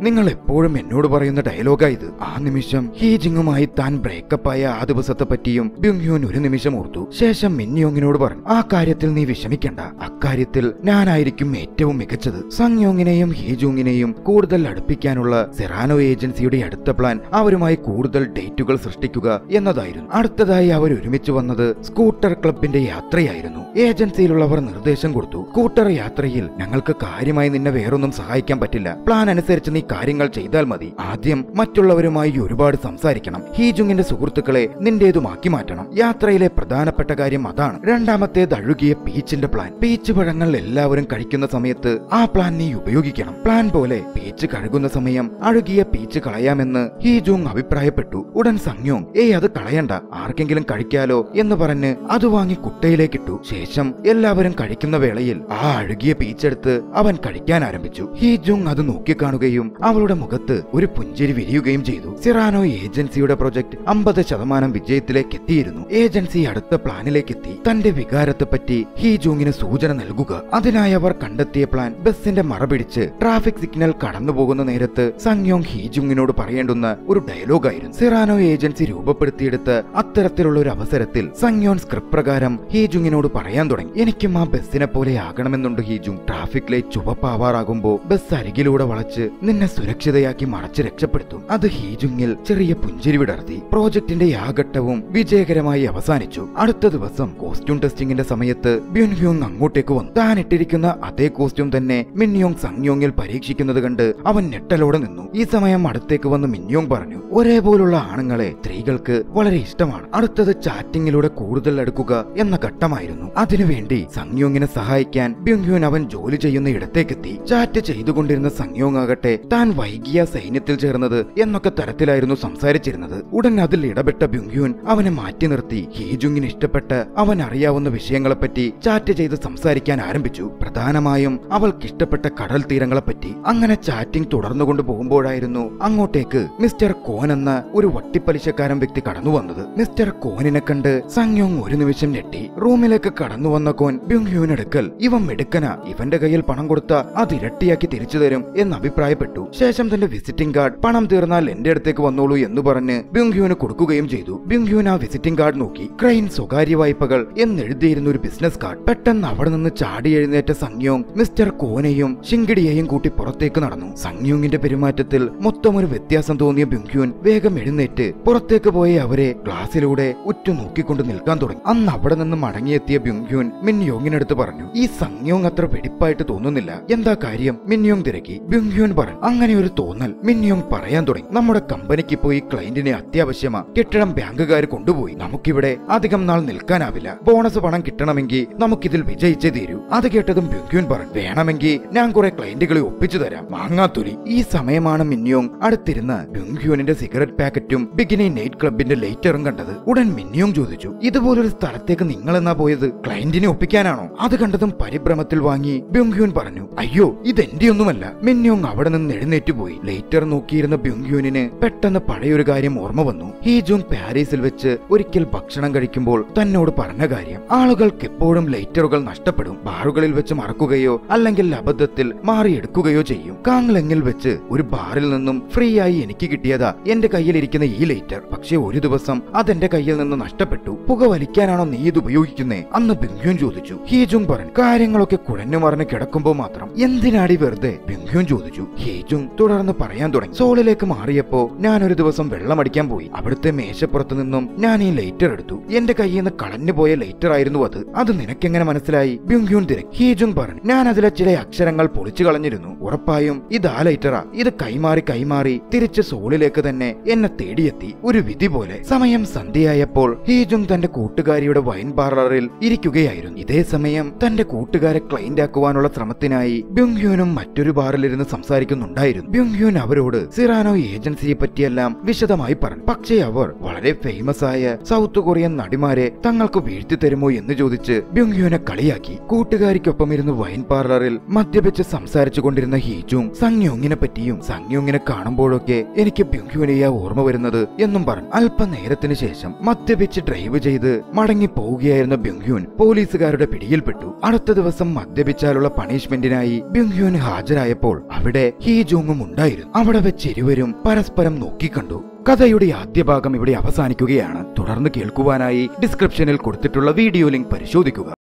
നിങ്ങൾ എപ്പോഴും എന്നോട് പറയുന്ന ഡയലോഗാ ഇത്. ആ നിമിഷം ഹീജിങ്ങുമായി താൻ ബ്രേക്കപ്പ് ആയ ആ ദിവസത്തെ പറ്റിയും ബ്യുങ്ഹ്യൂൻ ഒരു നിമിഷം ഓർത്തു. ശേഷം മിൻയോങ്ങിനോട് പറഞ്ഞു, ആ കാര്യത്തിൽ നീ വിഷമിക്കണ്ട, അക്കാര്യത്തിൽ ഞാനായിരിക്കും ഏറ്റവും മികച്ചത്. സംയോങ്ങിനെയും ഹീജുങ്ങിനെയും കൂടുതൽ അടുപ്പിക്കാനുള്ള സിറാനോ ഏജൻസിയുടെ അടുത്ത പ്ലാൻ അവരുമായി കൂടുതൽ ഡേറ്റുകൾ സൃഷ്ടിക്കുക എന്നതായിരുന്നു. അടുത്തതായി അവർ ഒരുമിച്ച് വന്നത് സ്കൂട്ടർ ക്ലബിന്റെ യാത്രയായിരുന്നു. ഏജൻസിയിലുള്ളവർ നിർദ്ദേശം കൊടുത്തു, സ്കൂട്ടർ യാത്രയിൽ ഞങ്ങൾക്ക് കാര്യമായി നിന്നെ വേറൊന്നും സഹായിക്കാൻ പറ്റില്ല. പ്ലാൻ അനുസരിച്ച് നീ കാര്യങ്ങൾ ചെയ്താൽ മതി. ആദ്യം മറ്റുള്ളവരുമായി ഒരുപാട് സംസാരിക്കണം. ഹീജുങ്ങിന്റെ സുഹൃത്തുക്കളെ നിന്റേതുമാക്കി മാറ്റണം. യാത്രയിലെ പ്രധാനപ്പെട്ട കാര്യം അതാണ്. രണ്ടാമത്തേത് അഴുകിയ പീച്ചിന്റെ പ്ലാൻ. പീച്ച് പഴങ്ങൾ എല്ലാവരും കഴിക്കുന്ന സമയത്ത് ആ പ്ലാൻ നീ ഉപയോഗിക്കണം. പ്ലാൻ പോലെ പീച്ച് കഴുകുന്ന സമയം അഴുകിയ പീച്ച് കളയാമെന്ന് ഹീജുങ് അഭിപ്രായപ്പെട്ടു. ഉടൻ സംയോങ്, അത് കളയണ്ട, ആർക്കെങ്കിലും കഴിക്കാലോ എന്ന് പറഞ്ഞ് അത് വാങ്ങി കുട്ടയിലേക്കിട്ടു. ശേഷം എല്ലാവരും കഴിക്കുന്ന വേളയിൽ ആ അഴുകിയ പീച്ചെടുത്ത് അവൻ കഴിക്കാൻ ആരംഭിച്ചു. ഹീജുങ് അത് നോക്കിക്കാണുകയും അവളുടെ മുഖത്ത് ഒരു പുഞ്ചിരി വിരിയുകയും ചെയ്തു. സിറാനോ ഏജൻസിയുടെ പ്രൊജക്ട് 50% വിജയത്തിലേക്ക് എത്തിയിരുന്നു. ഏജൻസി അടുത്ത പ്ലാനിലേക്ക് എത്തി. തന്റെ വികാരത്തെപ്പറ്റി ഹീജുങ്ങിന് സൂചന നൽകുക. അതിനായി അവർ കണ്ടെത്തിയ പ്ലാൻ ബസിന്റെ മറപിടിച്ച് ട്രാഫിക് സിഗ്നൽ കടന്നുപോകുന്ന നേരത്ത് സംയോങ് ഹീജുങ്ങിനോട് പറയേണ്ടുന്ന ഒരു ഡയലോഗായിരുന്നു. സിറാനോ ഏജൻസി രൂപപ്പെടുത്തിയെടുത്ത അത്തരത്തിലുള്ള ഒരു അവസരത്തിൽ സംയോൺ സ്ക്രിപ്റ്റ് പ്രകാരം ഹീജുങ്ങിനോട് പറയാൻ തുടങ്ങി, എനിക്കും ആ ബസ്സിനെ പോലെ ആകണമെന്നുണ്ട് ഹീജുങ്. ട്രാഫിക് ലൈറ്റ് ചുവപ്പാവാറാകുമ്പോ ബസ് അരികിലൂടെ വളച്ച് നിന്നെ സുരക്ഷിതയാക്കി മറച്ച് രക്ഷപ്പെടുത്തും. അത് ഹീജുങ്ങിൽ ചെറിയ പുഞ്ചിരി വിടർത്തി. പ്രോജക്ടിന്റെ ആ ഘട്ടവും വിജയകരമായി അവസാനിച്ചു. അടുത്ത ദിവസം കോസ്റ്റ്യൂം ടെസ്റ്റിംഗിന്റെ സമയത്ത് ബ്യുൻഹ്യൂങ് അങ്ങോട്ടേക്ക് വന്നു. താൻ ഇട്ടിരിക്കുന്ന അതേ കോസ്റ്റ്യൂം തന്നെ മിൻയോങ് സംയോങ്ങിൽ പരീക്ഷിക്കുന്നത് കണ്ട് അവൻ ഞെട്ടലോടെ നിന്നു. ഈ സമയം അടുത്തേക്ക് വന്ന് മിൻയോങ് പറഞ്ഞു, ഒരേപോലുള്ള ആണുങ്ങളെ സ്ത്രീകൾക്ക് വളരെ ഇഷ്ടമാണ്. അടുത്തത് ചാറ്റിങ്ങിലൂടെ കൂടുതൽ അടുക്കുക എന്ന ഘട്ടമായിരുന്നു. അതിനുവേണ്ടി സംയോങ്ങിനെ സഹായിക്കാൻ ബ്യുൻഹ്യൂൻ അവൻ ജോലി ചെയ്യുന്ന ഇടത്തേക്കെത്തി. ചാറ്റ് ചെയ്തുകൊണ്ടിരുന്ന സംയോങ് ആകട്ടെ താൻ വൈകിയ സൈന്യത്തിൽ ചേർന്നത് എന്നൊക്കെ തരത്തിലായിരുന്നു സംസാരിച്ചിരുന്നത്. ഉടൻ അതിൽ ഇടപെട്ട ബ്യുൻഹ്യൂൻ അവനെ മാറ്റി നിർത്തി ഹീജുങ്ങിന് ഇഷ്ടപ്പെട്ട അവൻ അറിയാവുന്ന വിഷയങ്ങളെപ്പറ്റി ചാറ്റ് ചെയ്ത് സംസാരിക്കാൻ ആരംഭിച്ചു. പ്രധാനമായും അവൾക്കിഷ്ടപ്പെട്ട കടൽ തീരങ്ങളെപ്പറ്റി. അങ്ങനെ ചാറ്റിംഗ് തുടർന്നുകൊണ്ട് പോകുമ്പോഴായിരുന്നു അങ്ങോട്ടേക്ക് മിസ്റ്റർ കോൻ എന്ന ഒരു വട്ടിപ്പലിശക്കാരൻ വ്യക്തി കടന്നു വന്നത്. മിസ്റ്റർ കോനിനെ കണ്ട് സംയോങ് ഒരു നിമിഷം ഞെട്ടി. റൂമിലേക്ക് കടന്നു വന്ന കോൻ ബ്യുൻഹ്യൂനെടുക്കൽ, ഇവൻ മിടുക്കന, ഇവന്റെ കയ്യിൽ പണം കൊടുത്ത അത് ഇരട്ടിയാക്കി തിരിച്ചു തരും എന്ന് അഭിപ്രായപ്പെട്ടു. ശേഷം തന്റെ വിസിറ്റിംഗ് കാർഡ് പണം തീർന്നാൽ എന്റെ അടുത്തേക്ക് വന്നോളൂ എന്ന് പറഞ്ഞ് ബ്യുൻഹ്യൂന് കൊടുക്കുകയും ചെയ്തു. ബ്യുൻഹ്യൂൻ ആ വിസിറ്റിംഗ് കാർഡ് നോക്കി. ക്രൈൻ സ്വകാര്യ വായ്പകൾ എന്നെഴുതിയിരുന്ന ഒരു ബിസിനസ് കാർഡ്. പെട്ടെന്ന് അവിടെ നിന്ന് ചാടി എഴുന്നേറ്റ സംയോങ് മിസ്റ്റർ കോനെയും ഷിങ്കിടിയെയും കൂട്ടി പുറത്തേക്ക് നടന്നു. സംയോങ്ങിന്റെ പെരുമാറ്റത്തിൽ മൊത്തം ഒരു വ്യത്യാസം തോന്നിയ ബ്യുൻഹ്യൂൻ വേഗം എഴുന്നേറ്റ് പുറത്തേക്ക് പോയി അവരെ ഗ്ലാസിലൂടെ ഉറ്റു നോക്കിക്കൊണ്ട് നിൽക്കാൻ തുടങ്ങി. അന്ന് അവിടെ നിന്ന് മടങ്ങിയെത്തിയ ബ്യുൻഹ്യൂൻ മിൻയോങ്ങിനടുത്ത് പറഞ്ഞു, ഈ സംയോങ് അത്ര വെടിപ്പായിട്ട് തോന്നുന്നില്ല, എന്താ കാര്യം? മിൻയോങ് തിരക്കി. ബ്യുൻഹ്യൂൻ പറഞ്ഞു, അങ്ങനെ ഒരു തോന്നൽ. മിൻയോങ് പറയാൻ തുടങ്ങി, നമ്മുടെ കമ്പനിക്ക് പോയി ക്ലയന്റിനെ അത്യാവശ്യമാ, കെട്ടിടം ബാങ്കുകാർ കൊണ്ടുപോയി, നമുക്കിവിടെ അധികം നാൾ നിൽക്കാനാവില്ല, ബോണസ് പണം കിട്ടണമെങ്കിൽ നമുക്കിതിൽ വിജയിച്ചേ തീരൂ. അത് കേട്ടതും ബ്യുൻഹ്യൂൻ പറഞ്ഞു, വേണമെങ്കിൽ ഞാൻ കുറെ ക്ലയന്റുകളെ ഒപ്പിച്ചു തരാം, വാങ്ങാത്തൊലി. ഈ സമയമാണ് മിൻയോങ് അടുത്തിരുന്ന് ബ്യുൻഹ്യൂനിന്റെ സിഗരറ്റ് പാക്കറ്റും ബിഗിനി നൈറ്റ് ക്ലബിന്റെ ലൈറ്ററും കണ്ടത്. ഉടൻ മിൻയോങ് ചോദിച്ചു, ഇതുപോലൊരു സ്ഥലത്തേക്ക് നിങ്ങൾ എന്നാ പോയത്? ക്ലയന്റിനെ ഒപ്പിക്കാനാണോ? അത് കണ്ടതും പരിഭ്രമത്തിൽ വാങ്ങി ബ്യുൻഹ്യൂൻ പറഞ്ഞു, അയ്യോ ഇതെന്റെ ഒന്നുമല്ല. മിൻയോങ് അവിടെ നിന്ന് എഴുന്നേറ്റ് പോയി. ലൈറ്റർ നോക്കിയിരുന്ന ബ്യുൻഹ്യൂനിന് പെട്ടെന്ന് പഴയൊരു കാര്യം ഓർമ്മ വന്നു. ഹീജുങ് പാരീസിൽ വെച്ച് ഒരിക്കൽ ഭക്ഷണം കഴിക്കുമ്പോൾ തന്നോട് പറഞ്ഞ കാര്യം. ആളുകൾക്ക് എപ്പോഴും ലൈറ്ററുകൾ നഷ്ടപ്പെടും, ബാറുകളിൽ വെച്ച് മറക്കുകയോ അല്ലെങ്കിൽ അബദ്ധത്തിൽ മാറിയെടുക്കുകയോ ചെയ്യും. കാങ്ലെങ്ങിൽ വെച്ച് ഒരു ബാറിൽ നിന്നും ഫ്രീ ആയി എനിക്ക് കിട്ടിയതാ എന്റെ കയ്യിലിരിക്കുന്ന ഈ ലൈറ്റർ. പക്ഷെ ഒരു ദിവസം അതെന്റെ കയ്യിൽ നിന്ന് നഷ്ടപ്പെട്ടു. പുക വലിക്കാനാണോ നീ ഇത് ഉപയോഗിക്കുന്നേ? അന്ന് ബ്യുൻഹ്യൂൻ ചോദിച്ചു. ഹീജുങ് പറഞ്ഞു, കാര്യങ്ങളൊക്കെ കുഴഞ്ഞു മറിഞ്ഞ് കിടക്കുമ്പോ മാത്രം. എന്തിനാടി വെറുതെ? ബ്യുൻഹ്യൂൻ ചോദിച്ചു. ഹീജുങ് തുടർന്ന് പറയാൻ തുടങ്ങി, സോളിലേക്ക് മാറിയപ്പോ ഞാൻ ഒരു ദിവസം വെള്ളമടിക്കാൻ പോയി. അവിടുത്തെ മേശപ്പുറത്ത് നിന്നും ഞാൻ ഈ ലൈറ്റർ എടുത്തു. എന്റെ കയ്യിൽ നിന്ന് കളഞ്ഞു പോയ ലൈറ്റർ ആയിരുന്നു അത്. അത് നിനക്കെങ്ങനെ മനസ്സിലായി? ബ്യുൻഹ്യൂൻ തിരക്കി. ഹീജുങ് പറഞ്ഞു, ഞാൻ അതിലെ ചില അക്ഷരങ്ങൾ പൊളിച്ചു കളഞ്ഞിരുന്നു. ഉറപ്പായും ഇത് ആ ലൈറ്ററാ. ഇത് കൈമാറി തിരിച്ച് സോളിലേക്ക് തന്നെ എന്നെ തേടിയെത്തി, ഒരു വിധി പോലെ. സമയം സന്ധ്യയായപ്പോൾ ഹീജുങ് തന്റെ കൂട്ടുകാരിയുടെ വൈൻ പാർലറിൽ ഇരിക്കുകയായിരുന്നു. ഇതേ സമയം തന്റെ കൂട്ടുകാരെ ക്ലൈന്റ് ആക്കുവാനുള്ള ശ്രമത്തിനായി ബ്യുൻഹ്യൂനും മറ്റൊരു ബാറിലിരുന്ന് സംസാരിക്കുന്നുണ്ടായിരുന്നു. ബ്യുൻഹ്യൂൻ അവരോട് സിറാനോ ഏജൻസിയെ പറ്റിയെല്ലാം വിശദമായി പറഞ്ഞു. പക്ഷേ അവർ വളരെ ഫേമസ് ആയ സൗത്ത് കൊറിയൻ നടിമാരെ തങ്ങൾക്ക് വീഴ്ത്തി തരുമോ എന്ന് ചോദിച്ച് ബ്യുൻഹ്യൂനെ കളിയാക്കി. കൂട്ടുകാരിക്കൊപ്പം ഇരുന്ന് വൈൻ പാർലറിൽ മദ്യപിച്ച് സംസാരിച്ചു കൊണ്ടിരുന്ന ഹീജുങ് സംയോങ്ങിനെ പറ്റിയും സംയോങ്ങിനെ കാണുമ്പോഴൊക്കെ എനിക്ക് ബ്യുൻഹ്യൂനെയാ ഓർമ്മ വരുന്നത് എന്നും പറഞ്ഞു. അല്പനേരത്തിന് ശേഷം മദ്യപിച്ച് ഡ്രൈവ് ചെയ്ത് മടങ്ങി പോവുകയായിരുന്ന ബ്യുൻഹ്യൂൻ പോലീസുകാരുടെ പിടിയിൽപ്പെട്ടു. അടുത്ത ദിവസം മദ്യപിച്ചാലുള്ള പണിഷ്മെന്റിനായി ബ്യുൻഹ്യൂൻ ഹാജരായപ്പോൾ അവിടെ ഹീജുങ് ജോങ്ങും ഉണ്ടായിരുന്നു. അവിടെ വെച്ച് ഇരുവരും പരസ്പരം നോക്കിക്കണ്ടു. കഥയുടെ ആദ്യ ഭാഗം ഇവിടെ അവസാനിക്കുകയാണ്. തുടർന്ന് കേൾക്കുവാനായി ഡിസ്ക്രിപ്ഷനിൽ കൊടുത്തിട്ടുള്ള വീഡിയോ ലിങ്ക് പരിശോധിക്കുക.